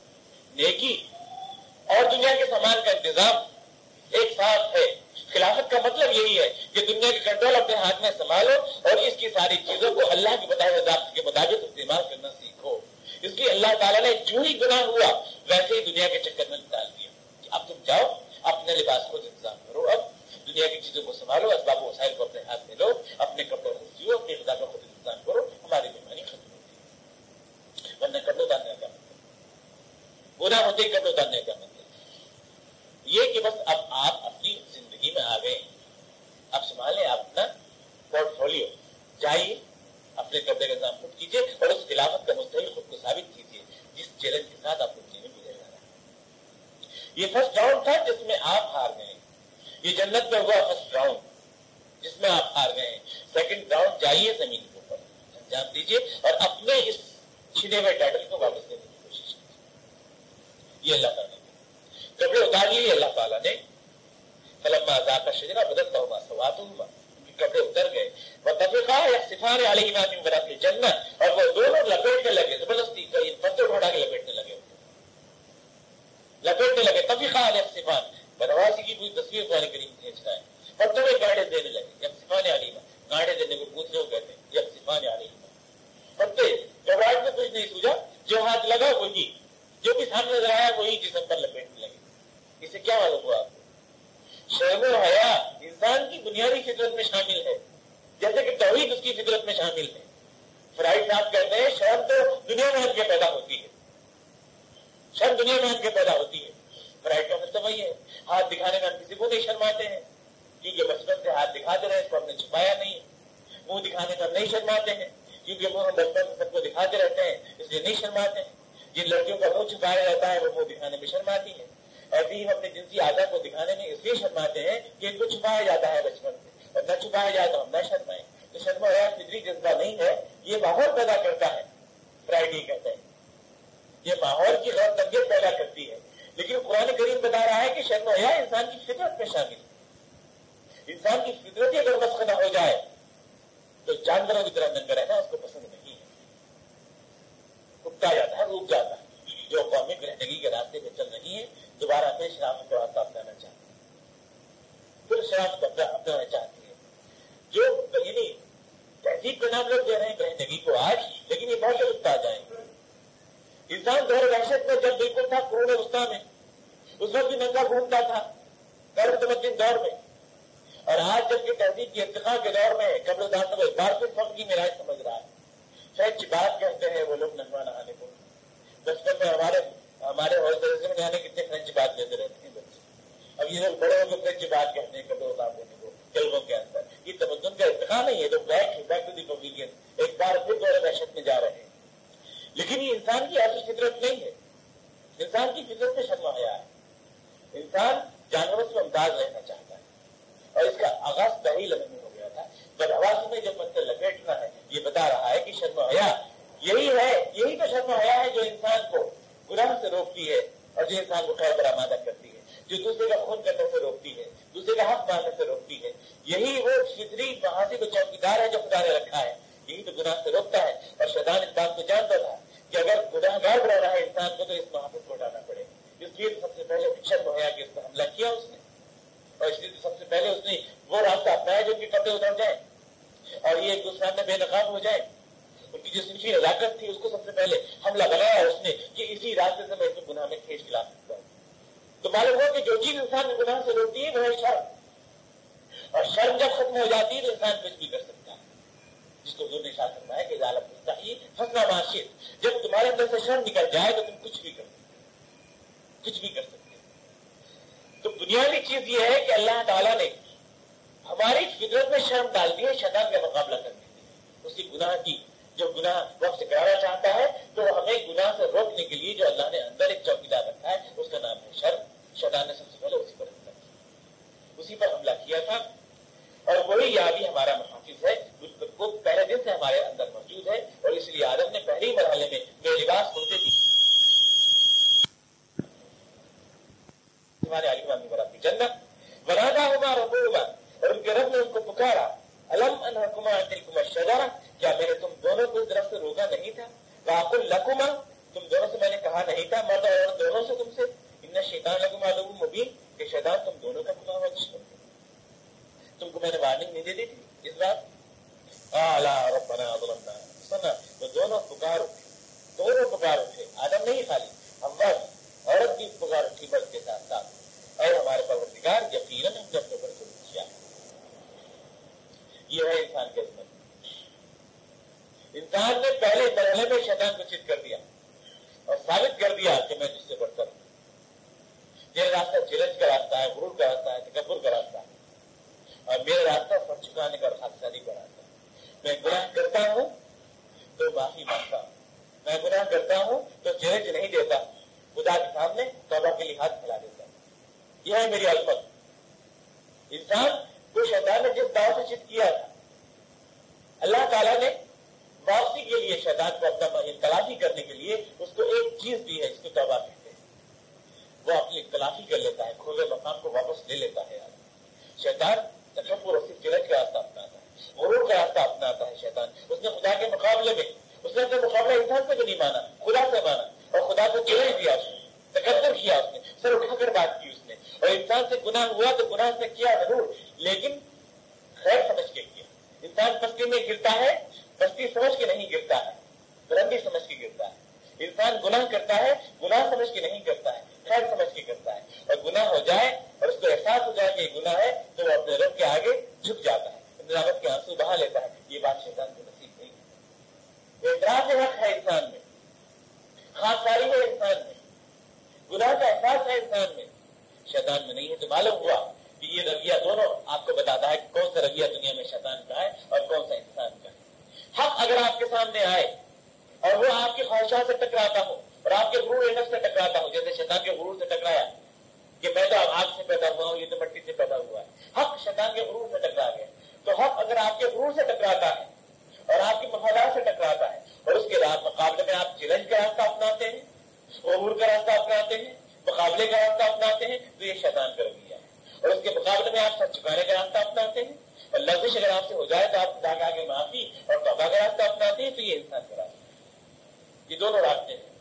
نیکی اور دنیا کے سامان کا انتظام ایک ساتھ ہے. خلافت کا مطلب یہی ہے کہ دنیا کے کنٹرول اپنے ہاتھ میں سنبھالو اور اس کی ساری چیزوں کو اللہ کے بتائے ہوئے ضابطے کے مطابق استعمال کرنا سیکھو. اس لیے اللہ تعالیٰ نے جو ہی گناہ ہوا ویسے ہی دنیا کے چکر میں ڈال دیا. اب تم جاؤ اپنے لباس کو انتظام کرو، اب دنیا کی چیزوں کو سنبھالو، اسباب و وسائل کو اپنے ہاتھ میں لو، اپنے کپڑوں کو سیو، اپنی غذا کا خود انتظام کرو. ہماری بیماری ختم ہوتی ہے. ورنہ کپڑوں ڈالنے کا مطلب گناہ ہوتے ہی کپڑوں ڈالنے کا مطلب یہ کہ بس اب آپ اپنی زندگی میں آ گئے. اب سنبھالیں آپ اپنا پورٹ فولیو، جائیے اپنے قبضے کا انتظام خود کیجیے اور اس خلافت کا مستحق خود کو ثابت کیجیے جس چیلنج کے ساتھ آپ کو جینے ملے جا رہا ہے. یہ فرسٹ راؤنڈ تھا جس میں آپ ہار گئے. یہ جنت میں ہوا فرسٹ راؤنڈ جس میں آپ ہار گئے. سیکنڈ راؤنڈ جائیے زمین کے اوپر انجام دیجیے اور اپنے اس چھنے ہوئے ٹائٹل کو واپس دینے کی کوشش کیجیے. یہ اللہ تعالیٰ نے کپڑے اتار لیے. اللہ تعالیٰ نے فلما ذاقا الشجرۃ بدت لہما سوآتہما، ان کے کپڑے اتر گئے. وطفقا یخصفان علیہما من ورق الجنہ، اور وہ دونوں لپیٹنے لگے، زبردستی پتھر اٹھا کے لپیٹنے لگے. طفقا یخصفان، بنواسی کی کوئی تصویر قرآن کریم کھینچتا ہے. پتھر میں گاڑے دینے لگے. یخصفان علیہما، گاڑے دینے کو پوچھنے کو کہتے ہیں یخصفان علیہما. پتے گھبراہٹ میں کچھ نہیں سوجا، جو ہاتھ لگا وہی، جو بھی سامنے نظر آیا وہی جسم پر لپیٹنے لگے. اسے کیا معلوم ہوا آپ کو؟ شرم و حیا انسان کی بنیادی فطرت میں شامل ہے، جیسے کہ توحید اس کی فطرت میں شامل ہے. فرائڈ صاحب کہتے ہیں شرم تو دنیا میں ہم کے پیدا ہوتی ہے، شرم دنیا میں ہم کے پیدا ہوتی ہے. فرائڈ کا مطلب وہی ہے. ہاتھ دکھانے میں ہم کسی کو نہیں شرماتے ہیں کیونکہ بچپن سے ہاتھ دکھاتے رہے، اس کو ہم نے چھپایا نہیں. منہ دکھانے میں ہم نہیں شرماتے ہیں کیونکہ وہ ہم بچپن سے سب کو دکھاتے رہتے ہیں، اس لیے نہیں شرماتے ہیں. جن لڑکیوں کا منہ چھپایا جاتا ہے وہ منہ دکھانے میں شرماتی ہے. ایسے ہی ہم اپنے جنسی اعضاء کو دکھانے میں اس لیے شرماتے ہیں کہ ان کو چھپایا جاتا ہے بچپن سے، اور نہ چھپایا جائے تو ہم نہ شرمائیں. تو شرم و حیا فطری جذبہ نہیں ہے، یہ ماحول پیدا کرتا ہے. فرائڈ یہ کہتا ہے یہ ماحول کی غیر تربیت پیدا کرتی ہے. لیکن قرآن کریم بتا رہا ہے کہ شرم و حیا انسان کی فطرت میں شامل ہے. انسان کی فطرت ہی اگر مسخ نہ ہو جائے تو جانوروں کی طرح ننگا رہنا اس کو پسند نہیں ہے. اکتا جاتا ہے، روک جاتا ہے. جو قومی زندگی کے راستے پہ چل رہی ہے دوبارہ پھر شرافت کا راستہ اپنانا چاہتی ہے، پھر شرافت اپنانا چاہتی ہے. جو یعنی تہذیب کا نام لوگ دے رہے ہیں زندگی کو آج، لیکن یہ بہت اکتا جائیں گے. انسان دور وحشت میں جب بالکل تھا قرون وسطیٰ میں، اس وقت بھی ننگا گھومتا تھا غیر متمدن دور میں. اور آج جب کہ تہذیب کی ارتقاء کے دور میں کپڑے ڈالنے کو ایک بار پھر فرق کی معراج سمجھ رہا ہے. سچ بات کہتے ہیں وہ لوگ ننگا نہانے کو. بچپن میں ہمارے اور درجے میں نہانے کتنے فرینچ بات کہتے رہتے ہیں بچے. اب یہ لوگ بڑے ہو کے فرینچ بات کہتے ہیں کپڑے اتار دینے کو کلموں کے اندر. یہ تمدن کا ارتقاء نہیں ہے، تو بیک ٹو دی کنوینئنس، ایک بار پھر دور وحشت میں جا رہے ہیں. لیکن یہ انسان کی اصل فطرت نہیں ہے. انسان کی فطرت میں شرم و حیا ہے. انسان جانوروں سے ممتاز رہنا چاہتا ہے اور اس کا آغاز پہلی لمحے میں ہو گیا تھا. بدحواسی میں جب پتھر لپیٹنا ہے یہ بتا जो इंसान को खैर पर आमादा करती है, जो दूसरे का खून करने से रोकती है, दूसरे का हक मारने से रोकती है, यही वो फितरी महासी को चौकीदार है जो खुदा ने रखा है, यही तो गुनाह से रोकता है। और शैतान इस बात को जानता था कि अगर गुनाहगार बना रहा है इंसान को तो इस महाफिज को हटाना पड़ेगा, इसलिए तो सबसे पहले शर्म होया कि इस पर हमला किया उसने, और इसलिए तो सबसे पहले उसने वो रास्ता अपनाया जो उनके कपड़े उतर जाए और ये एक दूसरे में बेनकाब हो जाए। उनकी जो सिंफी नजाकत थी उसको सबसे पहले हमला बनाया उसने कि इसी रास्ते से मैं इसको गुनाह में खींच खिला सकता हूँ। तो मालूम हो कि जो चीज इंसान को गुनाह से रोकती है वह है शर्म, और शर्म जब खत्म हो जाती है तो इंसान कुछ भी कर सकता है, जिसको हुजूर ने इरशाद फरमाया कि ज़ालम मुस्तही फसना माशित, जब तुम्हारे अंदर से शर्म निकल जाए तो तुम कुछ भी कर सकते, कुछ भी कर सकते। तो बुनियादी चीज ये है कि अल्लाह ताला ने हमारी फितरत में शर्म डाल दी है शैतान का मुकाबला करने के लिए। उसकी गुनाह की जो गुनाह वक्त से कराना चाहता है तो हमें गुनाह से रोकने के लिए जो अल्लाह ने अंदर एक चौकीदार रखा है उसका नाम है शर्म। शैतान ने सबसे पहले उसी पर हमला किया, उसी पर हमला किया था, और वही यादी हमारा मुहाफिज है, वो पहले दिन से हमारे अंदर मौजूद है। और इसलिए आदम ने पहले ही मरहले में बेलिबास होते थी तुम्हारे आलिमामी बराती जन्नत वनादा हुमा रब्बुहुमा, और उनके रब ने उनको पुकारा अलम अनहुकुमा तिलकुमा शजरा, क्या मैंने तुम दोनों को इस तरफ से रोका नहीं था, वाकुल लकुमा, तुम दोनों से मैंने कहा नहीं था, मर्द और औरत दोनों से तुमसे, इन्ना शैतान लकुमा अदुव्वुम मुबीन, कि शैतान तुम दोनों का खुदा हुआ दुश्मन है। तुमको मैंने वार्निंग नहीं दे दी थी इस बात, आला रब्बना ज़लमना सुना, तो दोनों पुकार उठे, आदम नहीं खाली हव्वा औरत भी पुकार उठी मर्द के साथ साथ, और हमारे परवरदिगार यकीनन हमने अपने ऊपर जुल्म किया। ये है इंसान के अंदर। इंसान ने पहले मरहले में शैतान को चित कर दिया और साबित कर दिया कि मैं तुझसे बढ़कर हूं। तेरा रास्ता चिलंज का रास्ता है, गुरूर का रास्ता है, तकब्बुर का रास्ता है, और मेरा रास्ता फर्ज चुकाने का खाकसारी का रास्ता है। मैं गुनाह करता हूं तो माफी मांगता हूं, मैं गुनाह करता हूं तो चैलेंज नहीं देता, खुदा के सामने तौबा के लिए हाथ फैला देता। यह है मेरी अजमत। इंसान को शैतान ने जिस दाव से चित किया था, अल्लाह ताला ने वापसी के लिए शैतान को अपना तलाफी करने के लिए उसको एक चीज दी है जिसको तौबा कहते हैं। वो अपनी तलाफी कर लेता है, खोए मकाम को वापस ले लेता है। शैतान तकब्बुर और चिलंज का रास्ता अपनाता है, गुरूर का रास्ता अपनाता है। शैतान उसने खुदा के मुकाबले में, उसने अपने मुकाबला इंसान से भी नहीं माना, खुदा से माना, और खुदा को चिलंज दिया, उसने तकब्बुर किया, उसने सर उठाकर बात की उसने, और इंसान से गुनाह हुआ तो गुनाह से किया जरूर, लेकिन खैर समझ के किया। इंसान पस्ती में गिरता है, पस्ती समझ के नहीं गिरता है, बुलंदी समझ के गिरता है। इंसान गुनाह करता है, गुनाह समझ के नहीं करता है, खैर समझ के करता है। और गुनाह हो जाए और उसको एहसास हो जाए कि गुनाह है तो वो अपने रब के आगे झुक जाता है, नदामत के आंसू बहा लेता है। ये बात शैतान को नसीब नहीं है। एतराज हक है इंसान में, खाकसारी है इंसान में, गुनाह का एहसास है इंसान में, शैतान में नहीं है। तो मालूम हुआ कि ये रवैया दोनों आपको बताता है कि कौन सा रवैया दुनिया में शैतान का है और कौन सा इंसान का है। हक अगर आपके सामने आए और वो आपकी ख्वाहिशात से टकराता हो और आपके गुरूर नफ्स से टकराता हो, जैसे शैतान के गुरूर से टकराया कि मैं तो आग से पैदा हुआ हूं, ये तो मिट्टी से पैदा हुआ है, हक शैतान के गुरूर से टकरा गया। तो हक अगर आपके गुरूर से टकराता है और आपकी मफादात से टकराता है और उसके बाद मुकाबले में आप चिलंज का रास्ता अपनाते हैं, गुरूर का रास्ता अपनाते हैं, मुकाबले का रास्ता अपनाते हैं, तो ये शैतान का रवैया है। और उसके मुकाबले में आप सच चुकाने का रास्ता अपनाते हैं, और लफ्ज़ अगर आपसे हो जाए तो आप खुदा के आगे माफी और तौबा का रास्ता अपनाते हैं, तो ये इंसान का रास्ता है। ये दोनों रास्ते हैं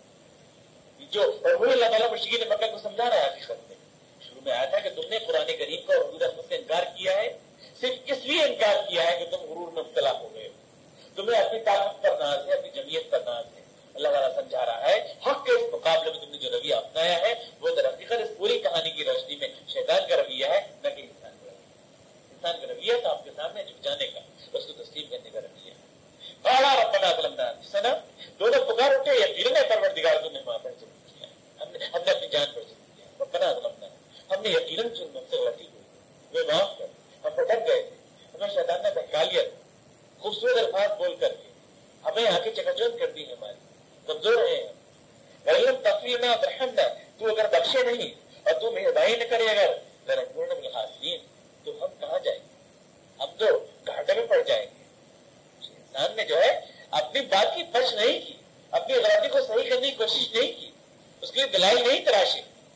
जो, और वही अल्लाह ताला मुश्किल मक्का को समझा रहा है। हकीकत में शुरू में आया था कि तुमने कुरान करीम का और हुजूर अकरम से इनकार किया है, सिर्फ इसलिए इनकार किया है कि तुम गुरूर में मुब्तला हो गए, तुम्हें अपनी ताकत पर नाज है, अपनी जमीयत पर नाज है। अल्लाह ताला समझा रहा है हक के इस मुकाबले में तुमने जो रवैया अपनाया है वो दर हकीकत इस पूरी कहानी की रोशनी में शैतान का रवैया है, न कि इंसान का रवैया। इंसान का रवैया तो आपके सामने झुक जाने का, उसको तस्लीम करने का रवैया है। काला रब्बना ज़लमना सना, दोनों पुकार उठे, यकीनन है परवरदिगार तुमने वहां पर जुल्म किया, हमने अपनी जान पर जुल्म किया, रब्बना ज़लमना, हमने यकीनन जुल्म से गलती हुई, वे माफ कर, हम भटक गए थे, हमें शैतान ने बहका लिया, खूबसूरत अल्फाज बोल करके हमें आंखें चकचौंध कर दी, हमारी कमजोर है हम। वल्लम तकवीना बरहमना, तू अगर बख्शे नहीं और तू मेहरबानी न करे अगर लनकून मिनल खासिरीन, तो हम कहाँ जाएंगे, हम तो घाटे में पड़ जाएंगे। इंसान ने जो है अपनी बात की फर्ज नहीं की, अपनी गलती को सही करने की कोशिश नहीं की, उसके लिए दलाइल नहीं तराशे,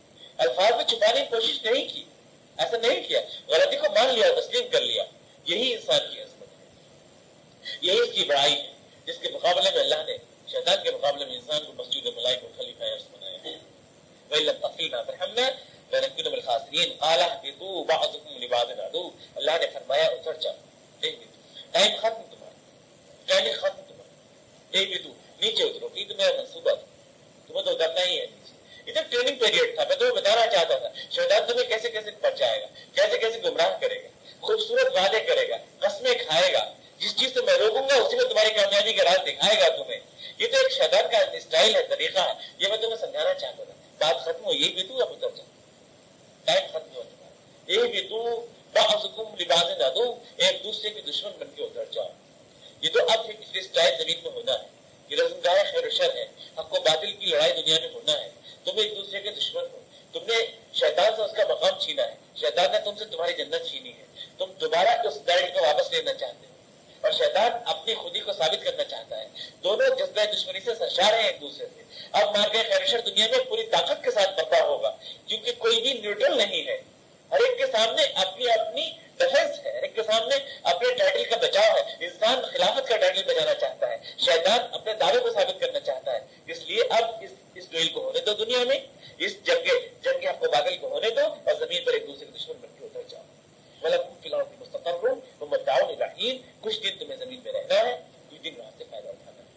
نہیں کیا، غلطی کو مان لیا، تسلیم کر لیا. یہی انسان کی عظمت ہے، یہی اس کی بڑائی ہے، جس کے مقابلے میں اللہ نے شیطان کے مقابلے میں انسان کو مسجود ملائک اور خلیفہ ارض بنایا ہے. وَإِلَّمْ تَغْفِرْ لَنَا وَتَرْحَمْنَا لَنَكُونَ مِنَ الْخَاسِرِينَ قَالَ اهْبِطُوا بَعْضُكُمْ لِبَعْضٍ عَدُوٌّ. اللہ نے فرمایا اتر جاؤ. ٹائم ختم تمہارا، ٹائم ختم تمہارا. اهْبِطُوا نیچے اترو، یہ تمہارا منصوبہ تھا، تمہیں تو اترنا ہی ہے نیچے. ادھر ٹریننگ پیریڈ تھا. میں تمہیں بتانا چاہتا تھا شیطان تمہیں کیسے کیسے بچائے گا، کیسے کیسے گمراہ کرے گا، خوبصورت وعدے کرے گا، قسمیں کھائے گا. جس چیز سے میں روکوں گا اسی میں تمہاری کامیابی کا راز دکھائے گا تمہیں. یہ تو ایک شیطان کا اسٹائل ہے، طریقہ ہے. یہ میں تمہیں سمجھانا چاہتا تھا. بات ختم ہو، یہی بھی تو اب اتر جاؤ. ٹائم ختم ہو تمہارا. یہ بھی تو بعضکم لبعض عدو، ایک دوسرے کے دشمن بن کے اتر جاؤ. یہ تو اب پچھلی اسٹائل زمین میں ہونا ہے. یہ رزمگاہ خیر و شر ہے، حق و باطل کی لڑائی دنیا میں ہونا ہے. تم ایک دوسرے کے دشمن ہو. تم نے شیطان سے اس کا مقام چھینا ہے، شیطان نے تم سے تمہاری جنت چھینی ہے. تم دوبارہ اس بیلٹ کو واپس لینا چاہتے ہو اور شیطان اپنی خودی کو ثابت کرنا چاہتا ہے. دونوں جذبہ دشمنی سے سرشار ہیں ایک دوسرے سے. اب مار کے خیر شر دنیا میں پوری طاقت کے ساتھ برپا ہوگا، کیونکہ کوئی بھی نیوٹرل نہیں ہے. ہر ایک کے سامنے اپنی اپنی ڈیفینس ہے، ہر ایک کے سامنے اپنے ٹائٹل کا بچاؤ ہے. انسان خلافت کا ٹائٹل بچانا چاہتا ہے، شیطان اپنے دعوے کو ثابت کرنا چاہتا ہے. اس لیے اب اس ڈویل کو ہونے دو دنیا میں، اس جنگ حق و باطل کو ہونے دو اور زمین پر ایک دوسرے کے دشمن بن کے اتر جاؤ. وَلَكُمْ فِي الْأَرْضِ مُسْتَقَرٌّ وَمَتَاعٌ إِلَىٰ حِينٍ. کچھ دن تمہیں زمین میں رہنا ہے، کچھ دن وہاں سے فائدہ اٹھانا ہے.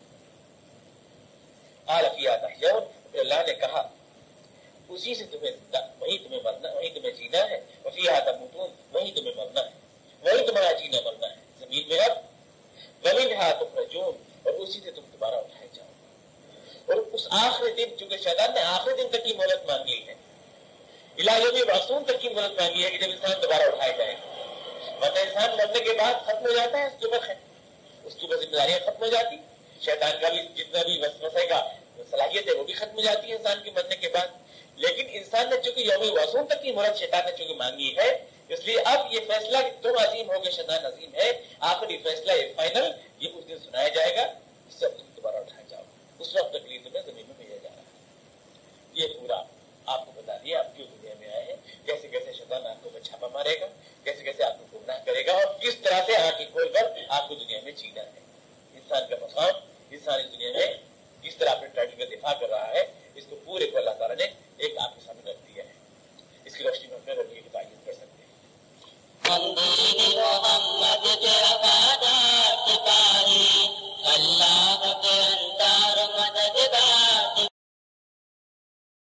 قَالَ فِيهَا تَحْيَوْنَ. پھر اللہ نے کہا اسی سے وہی تمہیں مرنا، وہی تمہیں جینا ہے. وَفِيهَا تَمُوتُونَ. وہی تمہیں مرنا ہے، وہی تمہارا جینا مرنا ہے زمین میں. اب وَمِنْهَا تُخْرَجُونَ. اور اسی سے تم دوبارہ اٹھائے جاؤ. اور اس آخری دن، چونکہ شیطان نے آخری دن تک کی مہلت مانگی ہے، اِلَىٰ یومِ یبعثون تک کی مہلت مانگی ہے کہ جب انسان دوبارہ اٹھائے جائے. ورنہ انسان مرنے کے بعد ختم ہو جاتا ہے، اس کے بعد اس کی ذمہ داریاں ختم ہو جاتی، شیطان کا بھی جتنا بھی وسوسے کا صلاحیت ہے وہ بھی ختم ہو جاتی ہے انسان کے مرنے کے بعد. لیکن انسان نے چونکہ یوم یبعثون تک کی مہلت شیطان نے چونکہ مانگی ہے، اس لیے اب یہ فیصلہ تم عظیم ہو گے، شیطان عظیم ہے. آخری فیصلہ یہ فائنل، یہ اس دن سنایا جائے گا. اس سے